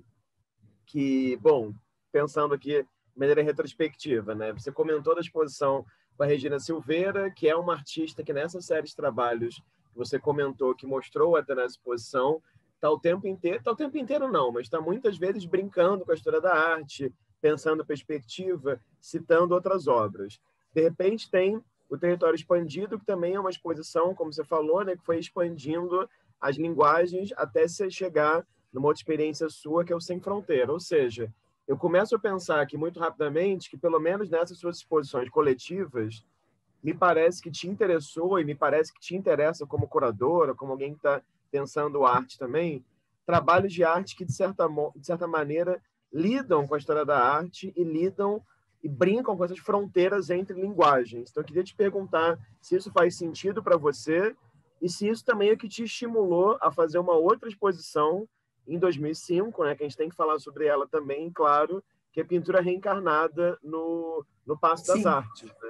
que, bom, pensando aqui de maneira retrospectiva, né? Você comentou da exposição com a Regina Silveira, que é uma artista que nessa série de trabalhos que você comentou, que mostrou até nessa exposição, está o tempo inteiro, está o tempo inteiro não, mas está muitas vezes brincando com a história da arte, pensando perspectiva, citando outras obras. De repente tem o Território Expandido, que também é uma exposição, como você falou, né, que foi expandindo as linguagens até você chegar numa outra experiência sua, que é o Sem Fronteira. Ou seja, eu começo a pensar aqui muito rapidamente que, pelo menos nessas suas exposições coletivas, me parece que te interessou e me parece que te interessa como curadora, como alguém que está pensando arte também, trabalhos de arte que, de certa, de certa maneira, lidam com a história da arte e lidam e brincam com essas fronteiras entre linguagens. Então, eu queria te perguntar se isso faz sentido para você e se isso também é o que te estimulou a fazer uma outra exposição em dois mil e cinco, né, que a gente tem que falar sobre ela também, claro, que é Pintura Reencarnada no, no Paço das Sim. Artes. Né?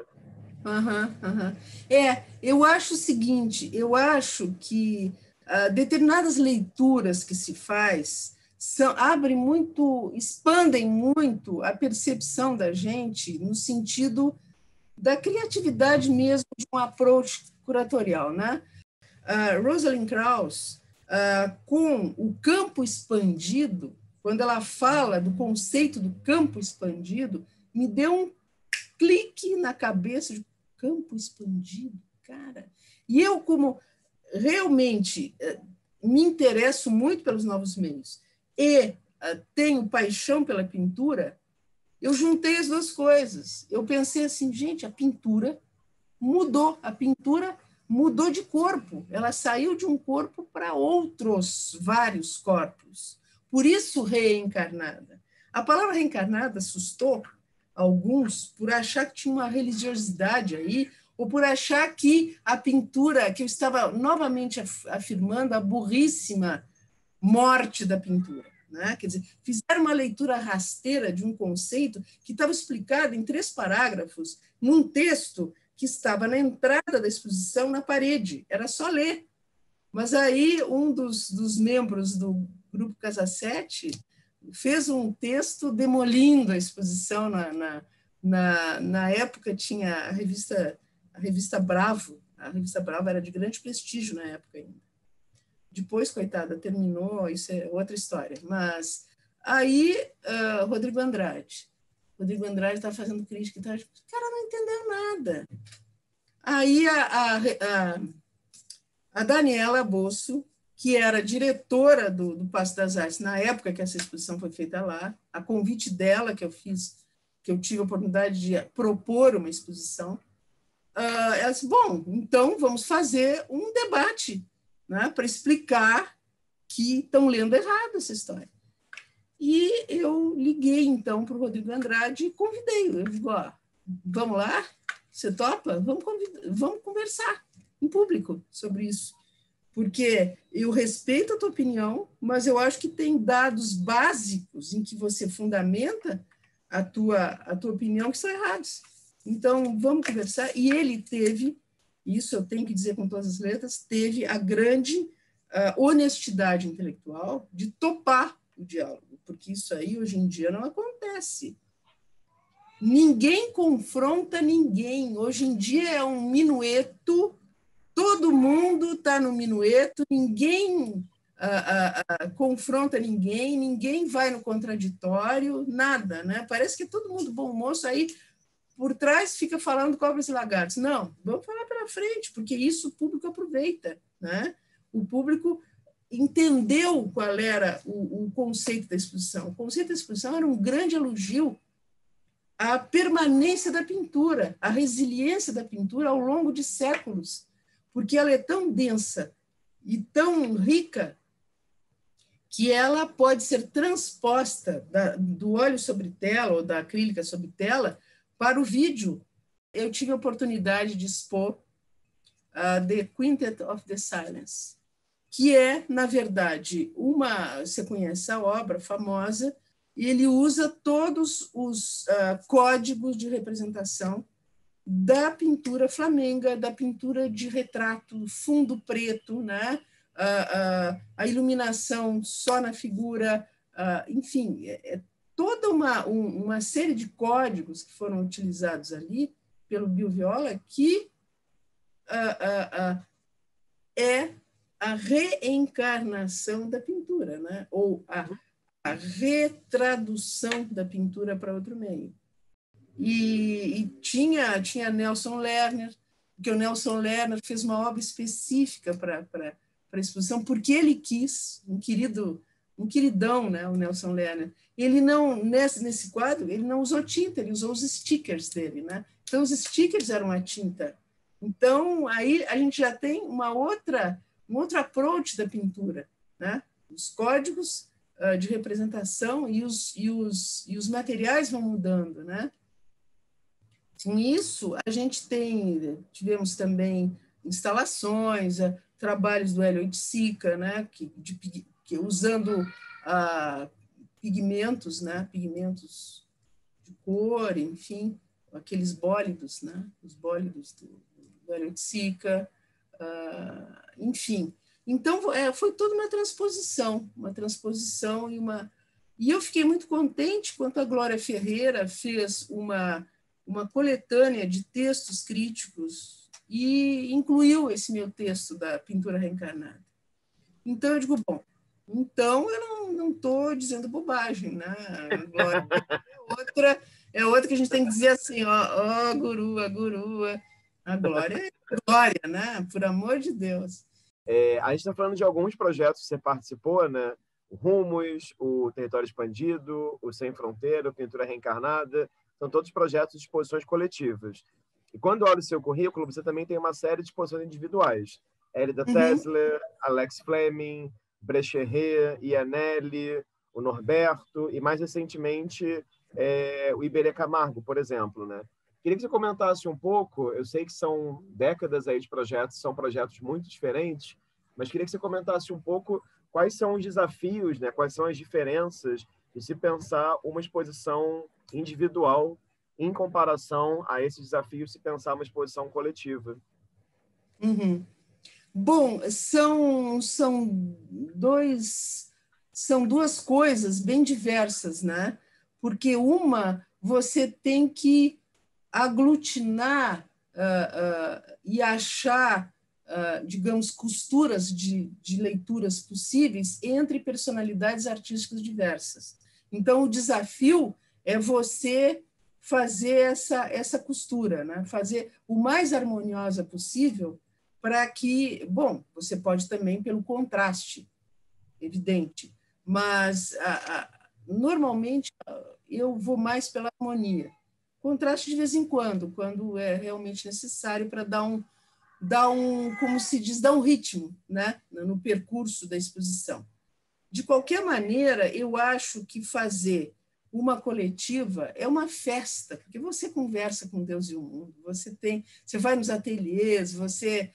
Uhum, uhum. É, eu acho o seguinte, eu acho que uh, determinadas leituras que se faz são, abrem muito, expandem muito a percepção da gente no sentido da criatividade mesmo de um approach curatorial, né? Uh, Rosalind Krauss, uh, com o campo expandido, quando ela fala do conceito do campo expandido, me deu um clique na cabeça de campo expandido, cara. E eu, como realmente uh, me interesso muito pelos novos meios e uh, tenho paixão pela pintura, eu juntei as duas coisas. Eu pensei assim, gente, a pintura mudou, a pintura mudou de corpo, ela saiu de um corpo para outros vários corpos. Por isso, reencarnada. A palavra reencarnada assustou alguns por achar que tinha uma religiosidade aí, ou por achar que a pintura, que eu estava novamente afirmando, a burríssima morte da pintura. Né? Quer dizer, fizeram uma leitura rasteira de um conceito que estava explicado em três parágrafos, num texto que estava na entrada da exposição, na parede. Era só ler. Mas aí um dos, dos membros do Grupo Casa Sete fez um texto demolindo a exposição. Na, na, na, na época tinha a revista, a revista Bravo. A revista Bravo era de grande prestígio na época ainda. Depois, coitada, terminou, isso é outra história. Mas aí, uh, Rodrigo Andrade. Rodrigo Andrade estava fazendo crítica e tal. O cara não entendeu nada. Aí a, a, a, a Daniela Bosso, que era diretora do, do Paço das Artes, na época que essa exposição foi feita lá, a convite dela, que eu fiz, que eu tive a oportunidade de propor uma exposição, uh, ela disse, bom, então vamos fazer um debate, né, para explicar que estão lendo errado essa história. E eu liguei, então, para o Rodrigo Andrade e convidei. Eu digo, ó, vamos lá? Você topa? Vamos, vamos conversar em público sobre isso. Porque eu respeito a tua opinião, mas eu acho que tem dados básicos em que você fundamenta a tua, a tua opinião que são errados. Então, vamos conversar. E ele teve, isso eu tenho que dizer com todas as letras, teve a grande uh, honestidade intelectual de topar o diálogo, porque isso aí hoje em dia não acontece. Ninguém confronta ninguém. Hoje em dia é um minueto, todo mundo está no minueto, ninguém ah, ah, ah, confronta ninguém, ninguém vai no contraditório, nada, né? Parece que é todo mundo bom moço, aí por trás fica falando cobras e lagartos. Não, vamos falar pela frente, porque isso o público aproveita, né? O público entendeu qual era o, o conceito da exposição. O conceito da exposição era um grande elogio à permanência da pintura, à resiliência da pintura ao longo de séculos, porque ela é tão densa e tão rica que ela pode ser transposta da, do óleo sobre tela ou da acrílica sobre tela para o vídeo. Eu tive a oportunidade de expor uh, The Quintet of the Silence, que é, na verdade, uma... Você conhece a obra famosa, e ele usa todos os uh, códigos de representação da pintura flamenga, da pintura de retrato, fundo preto, né? uh, uh, a iluminação só na figura, uh, enfim, é, é toda uma, um, uma série de códigos que foram utilizados ali pelo Bill Viola, que uh, uh, uh, é a reencarnação da pintura, né? Ou a, a retradução da pintura para outro meio. E, e tinha, tinha Nelson Lerner, que o Nelson Lerner fez uma obra específica para a exposição, porque ele quis, um querido, um queridão, né, o Nelson Lerner. Ele não, nesse, nesse quadro, ele não usou tinta, ele usou os stickers dele, né? Então, os stickers eram a tinta. Então, aí a gente já tem uma outra, um outro approach da pintura, né? Os códigos uh, de representação e os, e, os, e os materiais vão mudando, né? Com isso, a gente tem, tivemos também instalações, uh, trabalhos do Hélio Oiticica, né? Que, de, que usando uh, pigmentos, né? Pigmentos de cor, enfim, aqueles bólidos, né? Os bólidos do, do Hélio Oiticica, uh, enfim. Então, é, foi toda uma transposição, uma transposição e uma... E eu fiquei muito contente quando a Glória Ferreira fez uma, uma coletânea de textos críticos e incluiu esse meu texto da pintura reencarnada. Então, eu digo, bom, então eu não estou dizendo bobagem, né? A Glória é outra, é outra que a gente tem que dizer assim, ó, ó, gurua, gurua, a Glória é Glória, né? Por amor de Deus. É, a gente está falando de alguns projetos que você participou, né? o Rumos, o Território Expandido, o Sem Fronteira, o Pintura Reencarnada, são todos projetos de exposições coletivas. E quando olha o seu currículo, você também tem uma série de exposições individuais. Hélida Uhum. Tesler, Alex Fleming, Brecherret, Ianelli, o Norberto, e mais recentemente é, o Iberê Camargo, por exemplo, né? Queria que você comentasse um pouco, eu sei que são décadas aí de projetos, são projetos muito diferentes, mas queria que você comentasse um pouco quais são os desafios, né? Quais são as diferenças de se pensar uma exposição individual em comparação a esses desafios, se pensar uma exposição coletiva. Uhum. Bom, são, são, dois, são duas coisas bem diversas, né? Porque uma, você tem que aglutinar uh, uh, e achar, uh, digamos, costuras de, de leituras possíveis entre personalidades artísticas diversas. Então, o desafio é você fazer essa, essa costura, né? Fazer o mais harmoniosa possível para que, bom, você pode também pelo contraste, evidente, mas a, a, normalmente eu vou mais pela harmonia. Contraste de vez em quando, quando é realmente necessário para dar um, dar um, como se diz, dar um ritmo, né, no percurso da exposição. De qualquer maneira, eu acho que fazer uma coletiva é uma festa, porque você conversa com Deus e o mundo, você tem, você vai nos ateliês, você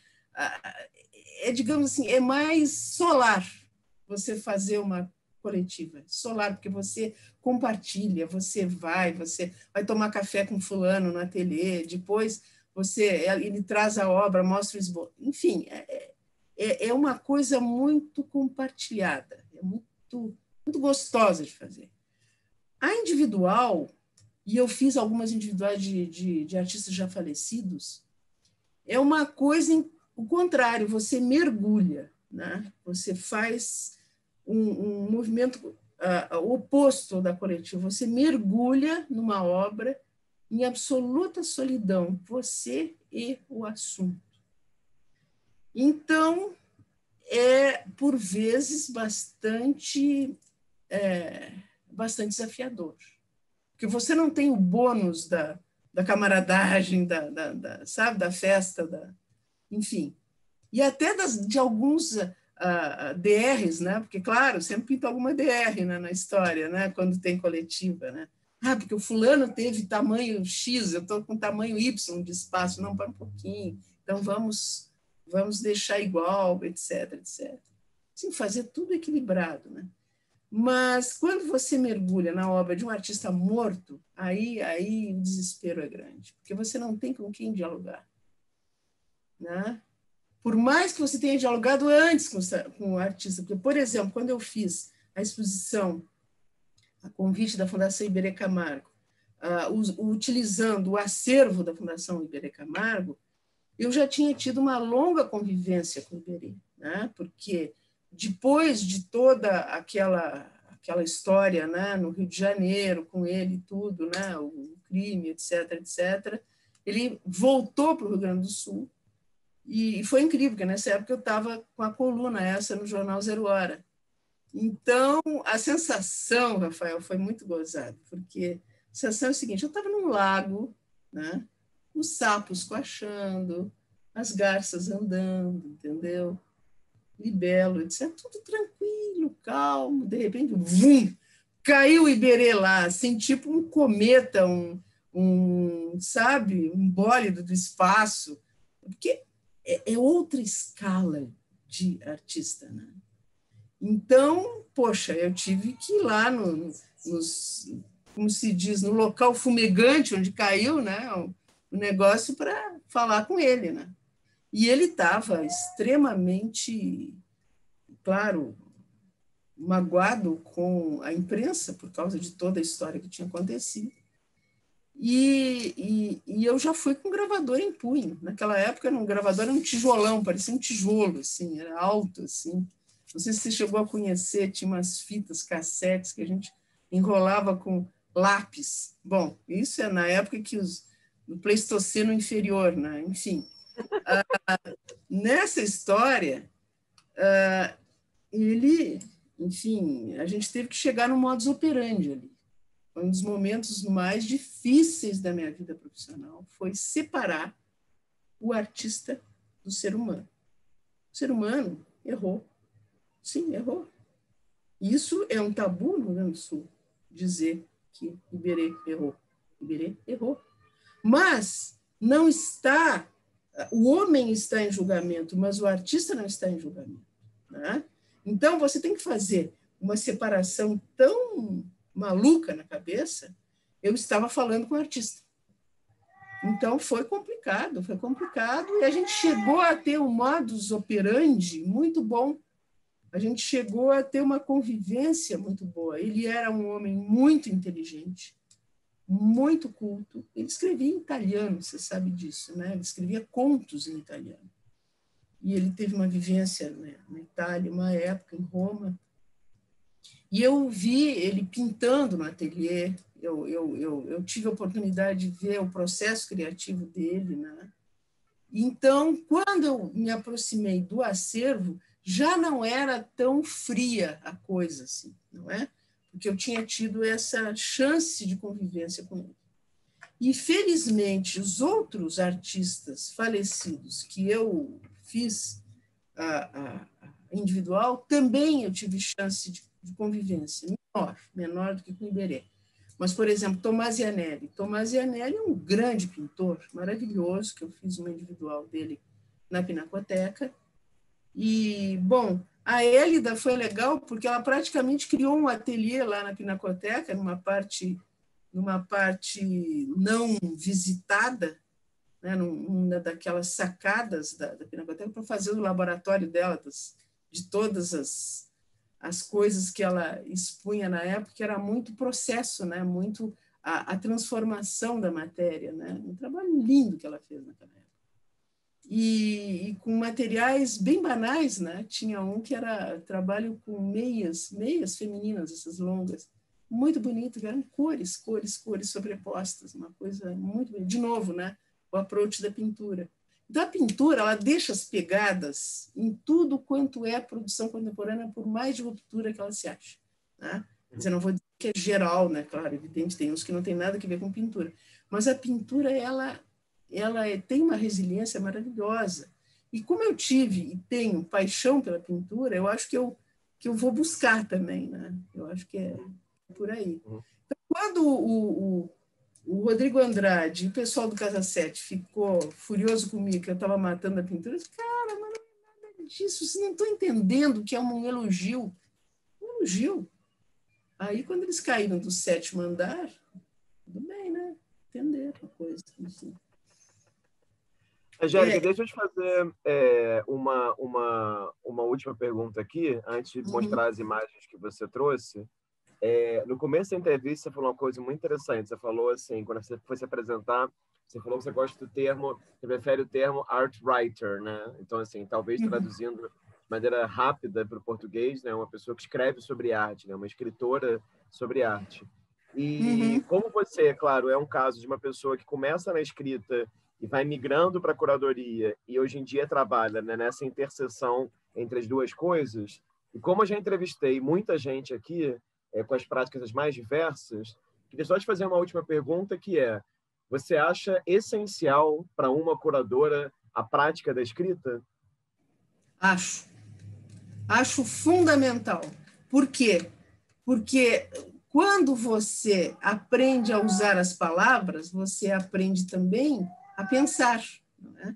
é, digamos assim, é mais solar você fazer uma coletiva, solar, porque você compartilha, você vai, você vai tomar café com fulano no ateliê, depois você, ele traz a obra, mostra o esboço, enfim, é, é, é uma coisa muito compartilhada, é muito, muito gostosa de fazer. A individual, e eu fiz algumas individuais de, de, de artistas já falecidos, é uma coisa, o contrário, você mergulha, né? Você faz um, um movimento uh, oposto da coletiva, você mergulha numa obra em absoluta solidão, você e o assunto. Então, é, por vezes, bastante, é, bastante desafiador, porque você não tem o bônus da, da camaradagem, da, da, da, sabe, da festa, da, enfim, e até das, de alguns uh, D Rs, né? Porque, claro, sempre pinta alguma D R, né, na história, né? Quando tem coletiva, né? Ah, porque o fulano teve tamanho X, eu estou com tamanho Y de espaço, não, para um pouquinho, então vamos, vamos deixar igual, etc, etcétera. Assim, fazer tudo equilibrado, né? Mas quando você mergulha na obra de um artista morto, aí, aí o desespero é grande, porque você não tem com quem dialogar, né? Por mais que você tenha dialogado antes com, com o artista, porque, por exemplo, quando eu fiz a exposição, a convite da Fundação Iberê Camargo, uh, o, utilizando o acervo da Fundação Iberê Camargo, eu já tinha tido uma longa convivência com o Iberê, né? Porque depois de toda aquela, aquela história, né, no Rio de Janeiro, com ele e tudo, né, o crime, etc, etcétera, ele voltou para o Rio Grande do Sul. E foi incrível, porque nessa época eu estava com a coluna essa no jornal Zero Hora. Então, a sensação, Rafael, foi muito gozada, porque a sensação é o seguinte, eu estava num lago, né? Os sapos coachando, as garças andando, entendeu? Libelo, etcétera. Tudo tranquilo, calmo, de repente, vum, caiu o Iberê lá, assim, tipo um cometa, um, um sabe, um bólido do espaço, porque é outra escala de artista, né? Então, poxa, eu tive que ir lá no, nos, como se diz, no local fumegante onde caiu, né, o, o negócio para falar com ele, né? E ele estava extremamente, claro, magoado com a imprensa por causa de toda a história que tinha acontecido. E, e, e eu já fui com gravador em punho. Naquela época, era um gravador, era um tijolão, parecia um tijolo, assim, era alto, assim. Não sei se você chegou a conhecer, tinha umas fitas, cassetes, que a gente enrolava com lápis. Bom, isso é na época que os, no Pleistoceno inferior, né? Enfim. Ah, nessa história, ah, ele, enfim, a gente teve que chegar no modus operandi ali. Foi um dos momentos mais difíceis da minha vida profissional, foi separar o artista do ser humano. O ser humano errou. Sim, errou. Isso é um tabu no Rio Grande do Sul, dizer que Iberê errou. Iberê errou. Mas não está, o homem está em julgamento, mas o artista não está em julgamento, né? Então, você tem que fazer uma separação tão maluca na cabeça. Eu estava falando com o artista. Então, foi complicado, foi complicado, e a gente chegou a ter um modus operandi muito bom. A gente chegou a ter uma convivência muito boa. Ele era um homem muito inteligente, muito culto. Ele escrevia em italiano, você sabe disso, né? Ele escrevia contos em italiano. E ele teve uma vivência, né, na Itália, uma época em Roma. E eu vi ele pintando no ateliê. Eu, eu, eu, eu tive a oportunidade de ver o processo criativo dele, né? Então, quando eu me aproximei do acervo, já não era tão fria a coisa, assim, não é? Porque eu tinha tido essa chance de convivência com ele. E, felizmente, os outros artistas falecidos que eu fiz a, a, a individual, também eu tive chance de, de convivência, menor, menor do que com o Iberê. Mas, por exemplo, Tomás Iannelli. Tomás Iannelli é um grande pintor, maravilhoso, que eu fiz uma individual dele na Pinacoteca. E, bom, a Hélida foi legal porque ela praticamente criou um ateliê lá na Pinacoteca, numa parte, numa parte não visitada, né, numa daquelas sacadas da, da Pinacoteca, para fazer o laboratório dela, das, de todas as, as coisas que ela expunha na época, que era muito processo, né, muito a, a transformação da matéria, né, um trabalho lindo que ela fez naquela época. E, e com materiais bem banais, né? Tinha um que era trabalho com meias, meias femininas, essas longas, muito bonito, eram cores, cores, cores sobrepostas, uma coisa muito bonita. De novo, né? O approach da pintura. Da pintura, ela deixa as pegadas em tudo quanto é produção contemporânea, por mais de ruptura que ela se ache, né? Quer dizer, não vou dizer que é geral, né? Claro, evidente, tem uns que não tem nada a ver com pintura, mas a pintura, ela ela tem uma resiliência maravilhosa. E como eu tive e tenho paixão pela pintura, eu acho que eu, que eu vou buscar também, né? Eu acho que é por aí. Então, quando o, o, o Rodrigo Andrade e o pessoal do Casa Sete ficou furioso comigo, que eu estava matando a pintura, eu disse, cara, mas não é nada disso, vocês não estão entendendo que é um elogio. Um elogio. Aí, quando eles caíram do sétimo andar, tudo bem, né? Entenderam a coisa, enfim. Angélica, é. Deixa eu te fazer é, uma, uma, uma última pergunta aqui, antes de mostrar uhum. as imagens que você trouxe. É, no começo da entrevista, você falou uma coisa muito interessante. Você falou assim, quando você foi se apresentar, você falou que você gosta do termo, você prefere o termo art writer, né? Então, assim, talvez traduzindo de maneira rápida para o português, né? Uma pessoa que escreve sobre arte, né? Uma escritora sobre arte. E uhum. como você, claro, é um caso de uma pessoa que começa na escrita e vai migrando para a curadoria e hoje em dia trabalha, né, nessa interseção entre as duas coisas. E como eu já entrevistei muita gente aqui, é, com as práticas as mais diversas, queria só te fazer uma última pergunta, que é, você acha essencial para uma curadora a prática da escrita? Acho. Acho fundamental. Por quê? Porque quando você aprende a usar as palavras, você aprende também a pensar, não é?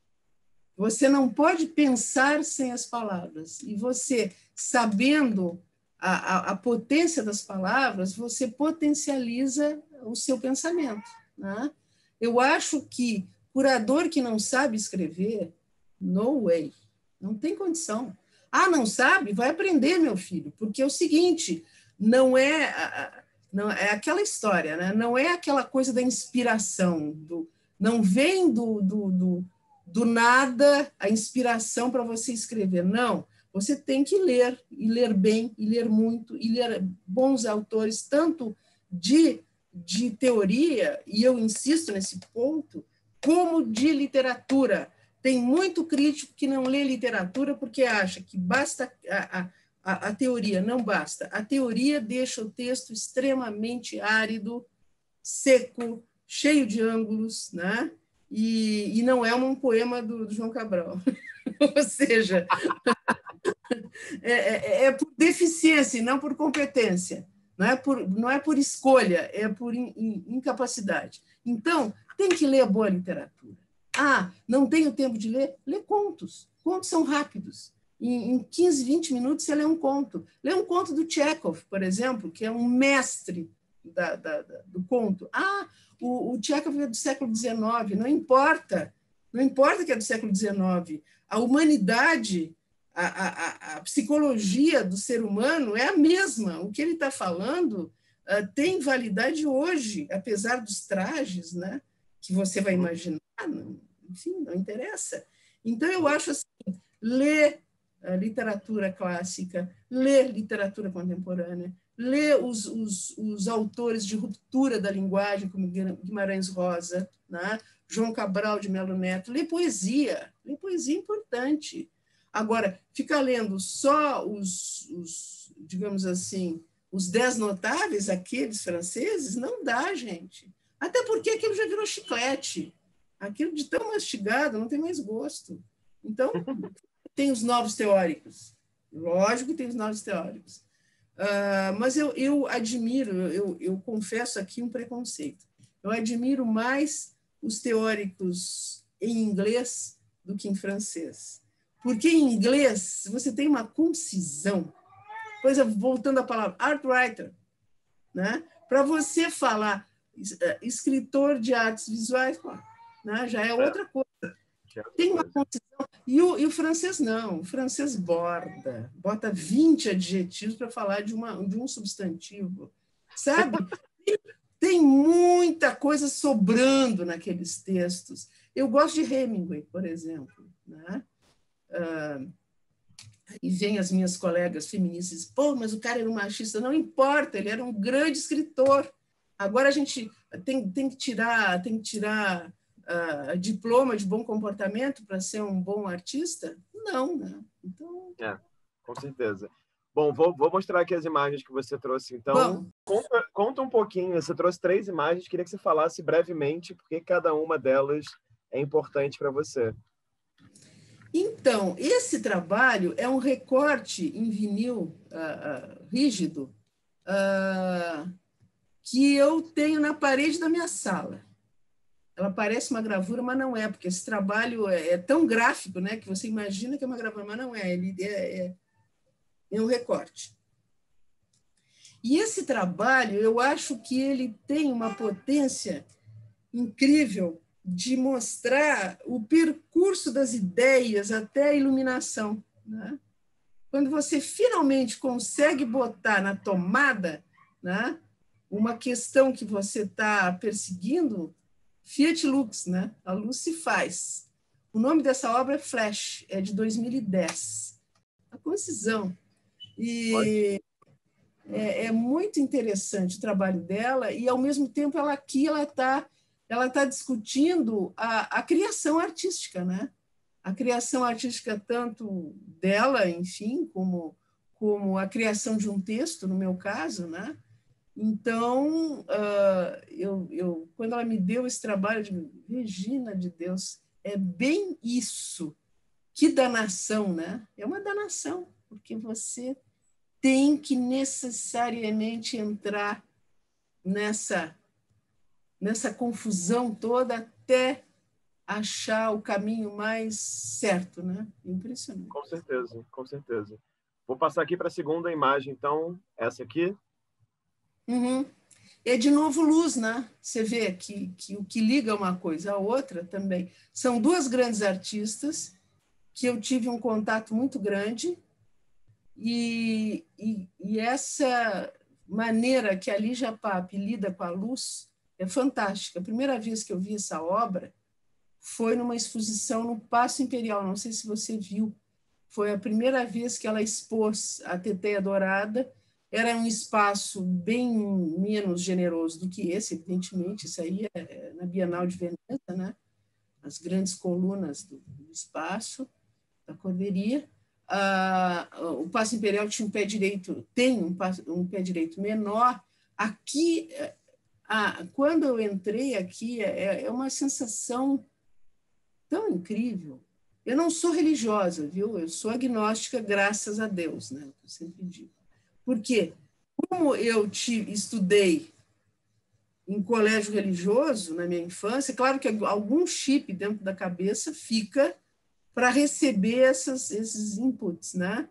Você não pode pensar sem as palavras. E você, sabendo a, a, a potência das palavras, você potencializa o seu pensamento, né? Eu acho que curador que não sabe escrever, no way, não tem condição. Ah, não sabe? Vai aprender, meu filho, porque é o seguinte, não é, não, é aquela história, né? Não é aquela coisa da inspiração, do, não vem do, do, do, do nada a inspiração para você escrever, não. Você tem que ler, e ler bem, e ler muito, e ler bons autores, tanto de, de teoria, e eu insisto nesse ponto, como de literatura. Tem muito crítico que não lê literatura porque acha que basta a, a, a, a teoria não basta. A teoria deixa o texto extremamente árido, seco, cheio de ângulos, né? E, e não é um poema do, do João Cabral. Ou seja, é, é, é por deficiência e não por competência. Não é por, não é por escolha, é por in, in, incapacidade. Então, tem que ler boa literatura. Ah, não tenho tempo de ler? Lê contos. Contos são rápidos. Em, em quinze, vinte minutos você lê um conto. Lê um conto do Chekhov, por exemplo, que é um mestre da, da, da, do conto. Ah, o, o Chekhov é do século dezenove. Não importa. Não importa que é do século dezenove. A humanidade, a, a, a psicologia do ser humano é a mesma. O que ele está falando uh, tem validade hoje, apesar dos trajes, né, que você vai imaginar. Não, enfim, não interessa. Então, eu acho assim, ler a literatura clássica, ler literatura contemporânea, ler os, os, os autores de ruptura da linguagem, como Guimarães Rosa, né? João Cabral de Melo Neto, ler poesia, ler poesia é importante. Agora, ficar lendo só os, os, digamos assim, os dez notáveis, aqueles franceses, não dá, gente. Até porque aquilo já virou chiclete. Aquilo de tão mastigado não tem mais gosto. Então, tem os novos teóricos. Lógico que tem os novos teóricos. Uh, mas eu, eu admiro, eu, eu confesso aqui um preconceito. Eu admiro mais os teóricos em inglês do que em francês. Porque em inglês você tem uma concisão. Por exemplo, voltando à palavra art writer, né? Para você falar escritor de artes visuais, né? Já é outra coisa. Tem uma concisão. E o, e o francês não. O francês borda, bota vinte adjetivos para falar de, uma, de um substantivo. Sabe? Tem muita coisa sobrando naqueles textos. Eu gosto de Hemingway, por exemplo, né? Ah, e vem as minhas colegas feministas e dizem, pô, mas o cara era um machista. Não importa, ele era um grande escritor. Agora a gente tem, tem que tirar, tem que tirar uh, diploma de bom comportamento para ser um bom artista? Não, né? Então... É, com certeza. Bom, vou, vou mostrar aqui as imagens que você trouxe, então. Conta, conta um pouquinho, você trouxe três imagens, queria que você falasse brevemente por que cada uma delas é importante para você. Então, esse trabalho é um recorte em vinil uh, uh, rígido uh, que eu tenho na parede da minha sala. Ela parece uma gravura, mas não é, porque esse trabalho é, é tão gráfico, né, que você imagina que é uma gravura, mas não é, ele é, é, é um recorte. E esse trabalho, eu acho que ele tem uma potência incrível de mostrar o percurso das ideias até a iluminação, né? Quando você finalmente consegue botar na tomada, né, uma questão que você está perseguindo, Fiat Lux, né? A luz se faz. O nome dessa obra é Flash, é de dois mil e dez. A concisão. E é, é muito interessante o trabalho dela, e, ao mesmo tempo, ela aqui ela está ela tá discutindo a, a criação artística, né? A criação artística tanto dela, enfim, como, como a criação de um texto, no meu caso, né? Então, uh, eu, eu, quando ela me deu esse trabalho, eu digo, Regina de Deus, é bem isso. Que danação, né? É uma danação, porque você tem que necessariamente entrar nessa, nessa confusão toda até achar o caminho mais certo, né? Impressionante. Com certeza, com certeza. Vou passar aqui para a segunda imagem, então, essa aqui. Uhum. É de novo luz, né? Você vê que, que o que liga uma coisa à outra também. São duas grandes artistas que eu tive um contato muito grande e, e, e essa maneira que a Lígia Pape lida com a luz é fantástica. A primeira vez que eu vi essa obra foi numa exposição no Paço Imperial, não sei se você viu. Foi a primeira vez que ela expôs a Teteia Dourada. Era um espaço bem menos generoso do que esse, evidentemente. Isso aí é na Bienal de Veneza, né? As grandes colunas do, do espaço, da Corderia. ah, o passo imperial tinha um pé direito, tem um, passo, um pé direito menor. Aqui, ah, quando eu entrei aqui, é, é uma sensação tão incrível. Eu não sou religiosa, viu? Eu sou agnóstica, graças a Deus, né? Eu sempre digo. Por quê? Como eu te, estudei em colégio religioso na minha infância, claro que algum chip dentro da cabeça fica para receber essas, esses inputs, né?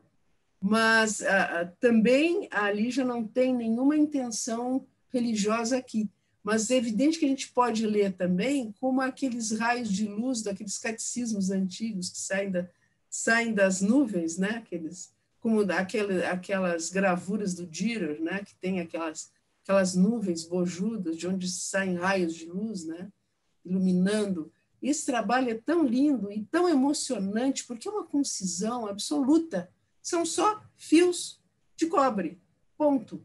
Mas ah, também a Lígia não tem nenhuma intenção religiosa aqui. Mas é evidente que a gente pode ler também como aqueles raios de luz daqueles catecismos antigos que saem, da, saem das nuvens, né? Aqueles, como aquele, aquelas gravuras do Dürer, né? Que tem aquelas, aquelas nuvens bojudas de onde saem raios de luz, né? Iluminando. Esse trabalho é tão lindo e tão emocionante, porque é uma concisão absoluta. São só fios de cobre, ponto.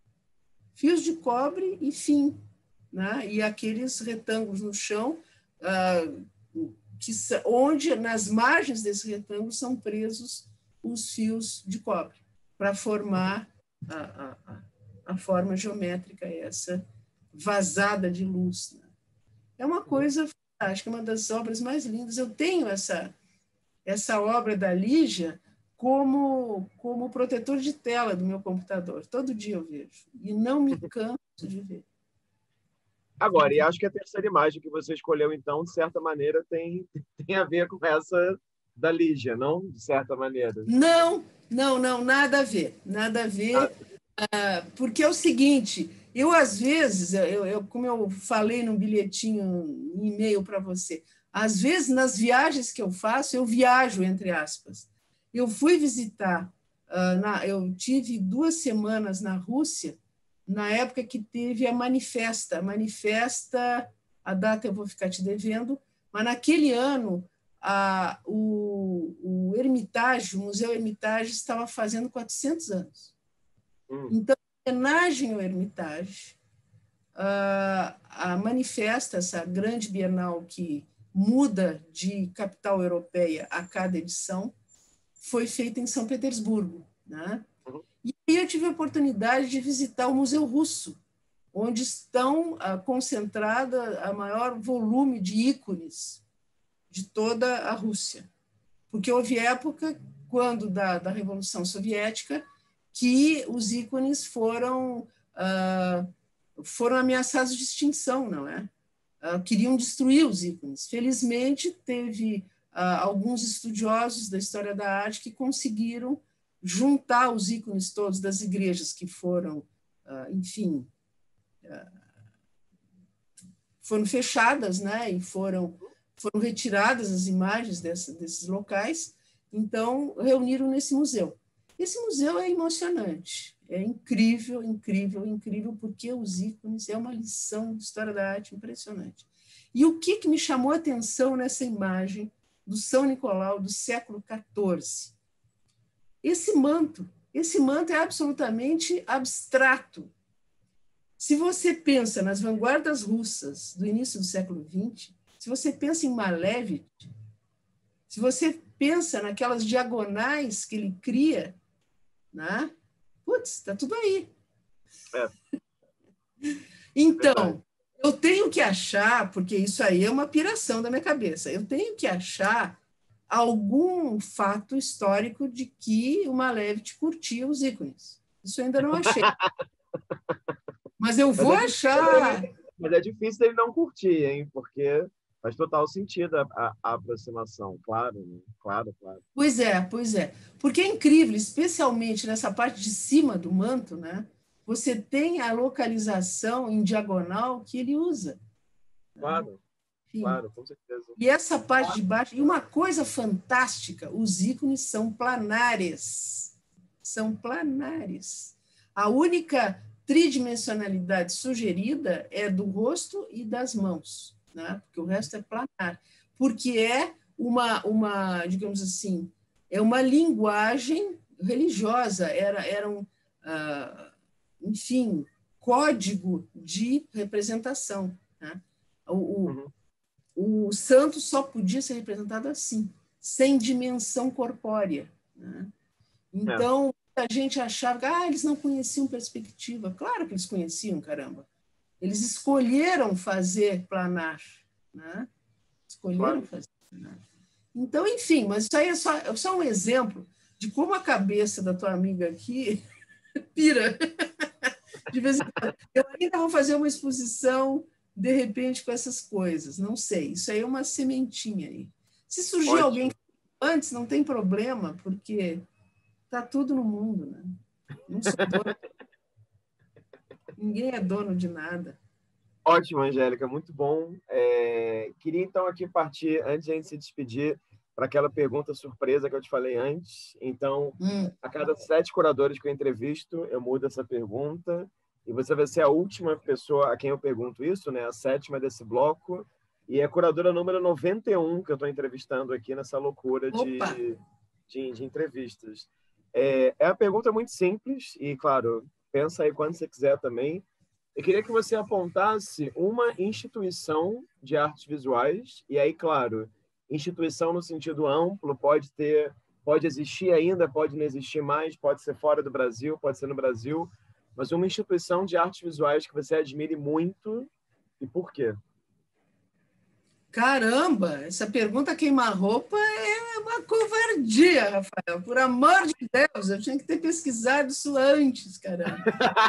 Fios de cobre e fim. Né? E aqueles retângulos no chão, ah, que, onde nas margens desse retângulo são presos os fios de cobre, para formar a, a, a forma geométrica, essa vazada de luz. Né? É uma coisa fantástica, uma das obras mais lindas. Eu tenho essa, essa obra da Lígia como, como protetor de tela do meu computador. Todo dia eu vejo. E não me canso de ver. Agora, e acho que a terceira imagem que você escolheu, então, de certa maneira, tem, tem a ver com essa da Lígia, não? De certa maneira. Não, não, não, nada a ver. Nada a ver. Ah, porque é o seguinte, eu, às vezes, eu, eu, como eu falei num bilhetinho, um e-mail para você, às vezes, nas viagens que eu faço, eu viajo, entre aspas. Eu fui visitar, uh, na, eu tive duas semanas na Rússia, na época que teve a Manifesta. A Manifesta, a data eu vou ficar te devendo, mas naquele ano a, o, o Hermitage, o Museu Hermitage estava fazendo quatrocentos anos. Hum. Então, em homenagem ao Hermitage, a, a Manifesta, essa grande bienal que muda de capital europeia a cada edição, foi feita em São Petersburgo, né? Uhum. E aí eu tive a oportunidade de visitar o Museu Russo, onde estão ah, concentrada a maior volume de ícones de toda a Rússia. Porque houve época, quando da, da Revolução Soviética, que os ícones foram, ah, foram ameaçados de extinção, não é? Ah, queriam destruir os ícones. Felizmente, teve ah, alguns estudiosos da história da arte que conseguiram juntar os ícones todos das igrejas que foram, ah, enfim, ah, foram fechadas, né? E foram, foram retiradas as imagens dessa, desses locais. Então, reuniram nesse museu. Esse museu é emocionante, é incrível, incrível, incrível, porque os ícones é uma lição de história da arte impressionante. E o que, que me chamou a atenção nessa imagem do São Nicolau do século quatorze? Esse manto, esse manto é absolutamente abstrato. Se você pensa nas vanguardas russas do início do século vinte, se você pensa em Malevich, se você pensa naquelas diagonais que ele cria, né? Putz, está tudo aí. É. Então, é eu tenho que achar, porque isso aí é uma piração da minha cabeça, eu tenho que achar algum fato histórico de que o Malevich curtia os ícones. Isso eu ainda não achei. Mas eu vou mas é achar. Difícil, mas é difícil ele não curtir, hein? Porque faz total sentido a, a, a aproximação, claro, né? Claro, claro. Pois é, pois é. Porque é incrível, especialmente nessa parte de cima do manto, né? Você tem a localização em diagonal que ele usa. Claro, né? Claro, com certeza. E essa parte de baixo, e uma coisa fantástica, os ícones são planares. São planares. A única tridimensionalidade sugerida é do rosto e das mãos, né? Porque o resto é planar. Porque é uma, uma, digamos assim, é uma linguagem religiosa, era, era um, uh, enfim, código de representação. Né? O, o, uhum. o santo só podia ser representado assim, sem dimensão corpórea. né? Então, é. a gente achava que ah, eles não conheciam perspectiva. Claro que eles conheciam, caramba. Eles escolheram fazer planar, né? Escolheram claro. fazer planar. Então, enfim, mas isso aí é só, é só um exemplo de como a cabeça da tua amiga aqui pira. De vez em quando. Eu ainda vou fazer uma exposição, de repente, com essas coisas. Não sei. Isso aí é uma sementinha aí. Se surgir Ótimo. alguém antes, não tem problema, porque está tudo no mundo, né? Não sou dono. Ninguém é dono de nada. Ótimo, Angélica, muito bom. É, queria, então, aqui partir, antes de a gente se despedir, para aquela pergunta surpresa que eu te falei antes. Então, hum. a cada sete curadores que eu entrevisto, eu mudo essa pergunta, e você vai ser a última pessoa a quem eu pergunto isso, né? A sétima desse bloco, e é a curadora número noventa e um que eu estou entrevistando aqui nessa loucura de, de, de entrevistas. É, é a pergunta muito simples, e, claro, pensa aí quando você quiser também. Eu queria que você apontasse uma instituição de artes visuais, e aí, claro, instituição no sentido amplo, pode ter, pode existir ainda, pode não existir mais, pode ser fora do Brasil, pode ser no Brasil, mas uma instituição de artes visuais que você admire muito e por quê? Caramba, essa pergunta queima-roupa é uma covardia, Rafael. Por amor de Deus, eu tinha que ter pesquisado isso antes, caramba.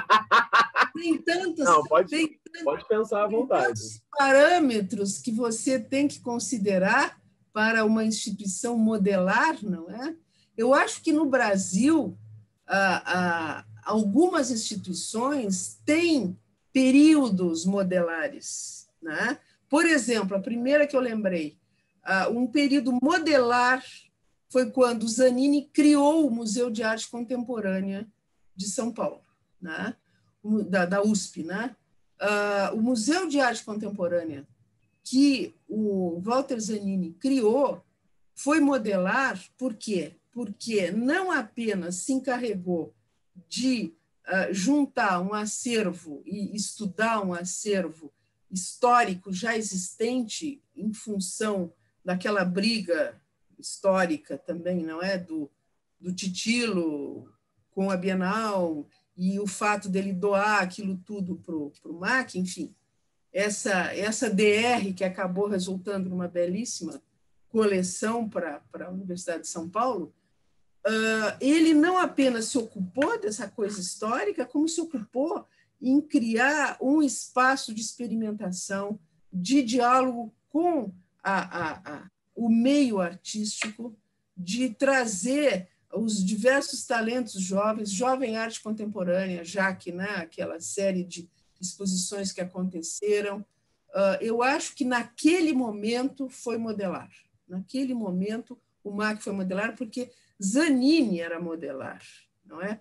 Tem tantos, Não, pode, tem, pode pensar à vontade. tantos parâmetros que você tem que considerar para uma instituição modelar, não é? Eu acho que no Brasil ah, ah, algumas instituições têm períodos modelares, né? Por exemplo, a primeira que eu lembrei, ah, um período modelar foi quando Zanini criou o Museu de Arte Contemporânea de São Paulo, né? da, da U S P, né? Uh, o Museu de Arte Contemporânea que o Walter Zanini criou foi modelar, por quê? Porque não apenas se encarregou de uh, juntar um acervo e estudar um acervo histórico já existente em função daquela briga histórica também, não é? Do, do Titilo com a Bienal e o fato dele doar aquilo tudo para o M A C, enfim, essa, essa D R que acabou resultando numa belíssima coleção para a Universidade de São Paulo, uh, ele não apenas se ocupou dessa coisa histórica, como se ocupou em criar um espaço de experimentação, de diálogo com a, a, a, o meio artístico, de trazer os diversos talentos jovens, Jovem Arte Contemporânea, já que, né, aquela série de exposições que aconteceram. Eu acho que naquele momento foi modelar. Naquele momento o M A C foi modelar porque Zanini era modelar, não é?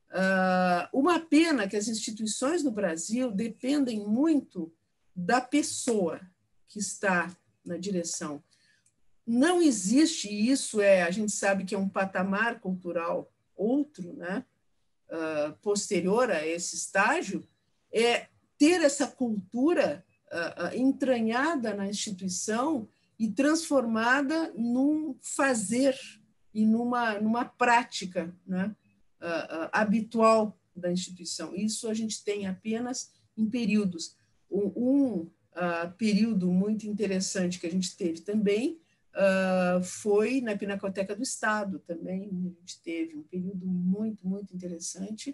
Uma pena que as instituições no Brasil dependem muito da pessoa que está na direção. Não existe, e isso é, a gente sabe que é um patamar cultural outro, né, uh, posterior a esse estágio, é ter essa cultura uh, uh, entranhada na instituição e transformada num fazer e numa, numa prática, né, uh, uh, habitual da instituição. Isso a gente tem apenas em períodos. Um, um uh, período muito interessante que a gente teve também Uh, foi na Pinacoteca do Estado também, a gente teve um período muito, muito interessante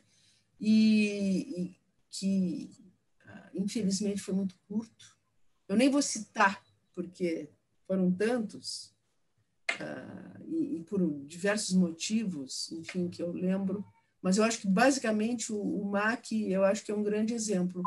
e, e que, uh, infelizmente, foi muito curto. Eu nem vou citar, porque foram tantos uh, e, e por diversos motivos, enfim, que eu lembro, mas eu acho que, basicamente, o, o M A C, eu acho que é um grande exemplo.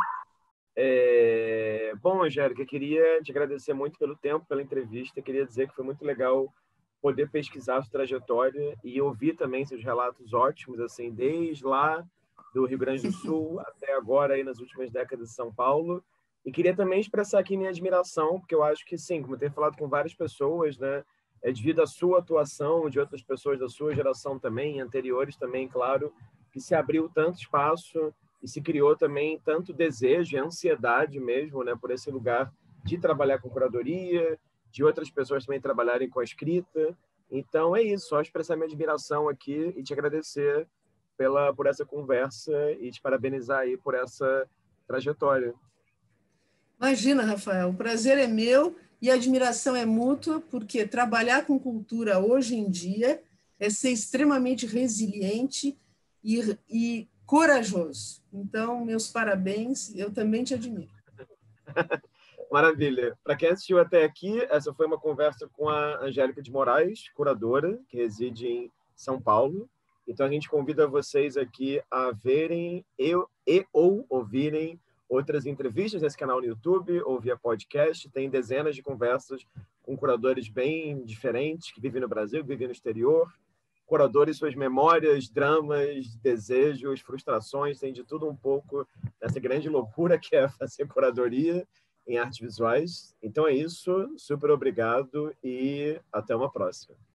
É... Bom, Angélica, queria te agradecer muito pelo tempo, pela entrevista. Queria dizer que foi muito legal poder pesquisar a sua trajetória e ouvir também seus relatos ótimos, assim, desde lá do Rio Grande do Sul até agora, aí nas últimas décadas de São Paulo. E queria também expressar aqui minha admiração, porque eu acho que, sim, como eu tenho falado com várias pessoas, né, é devido à sua atuação, de outras pessoas da sua geração também, anteriores também, claro, que se abriu tanto espaço e se criou também tanto desejo e ansiedade mesmo, né, por esse lugar de trabalhar com curadoria, de outras pessoas também trabalharem com a escrita. Então, é isso. Só expressar minha admiração aqui e te agradecer pela, por essa conversa e te parabenizar aí por essa trajetória. Imagina, Rafael, o prazer é meu e a admiração é mútua, porque trabalhar com cultura hoje em dia é ser extremamente resiliente e, e corajoso. Então, meus parabéns, eu também te admiro. Maravilha. Para quem assistiu até aqui, essa foi uma conversa com a Angélica de Moraes, curadora, que reside em São Paulo. Então, a gente convida vocês aqui a verem e, e ou ouvirem outras entrevistas nesse canal no YouTube ou via podcast. Tem dezenas de conversas com curadores bem diferentes, que vivem no Brasil, que vivem no exterior. Curadores, suas memórias, dramas, desejos, frustrações, tem de tudo um pouco nessa grande loucura que é fazer curadoria em artes visuais. Então é isso, super obrigado e até uma próxima.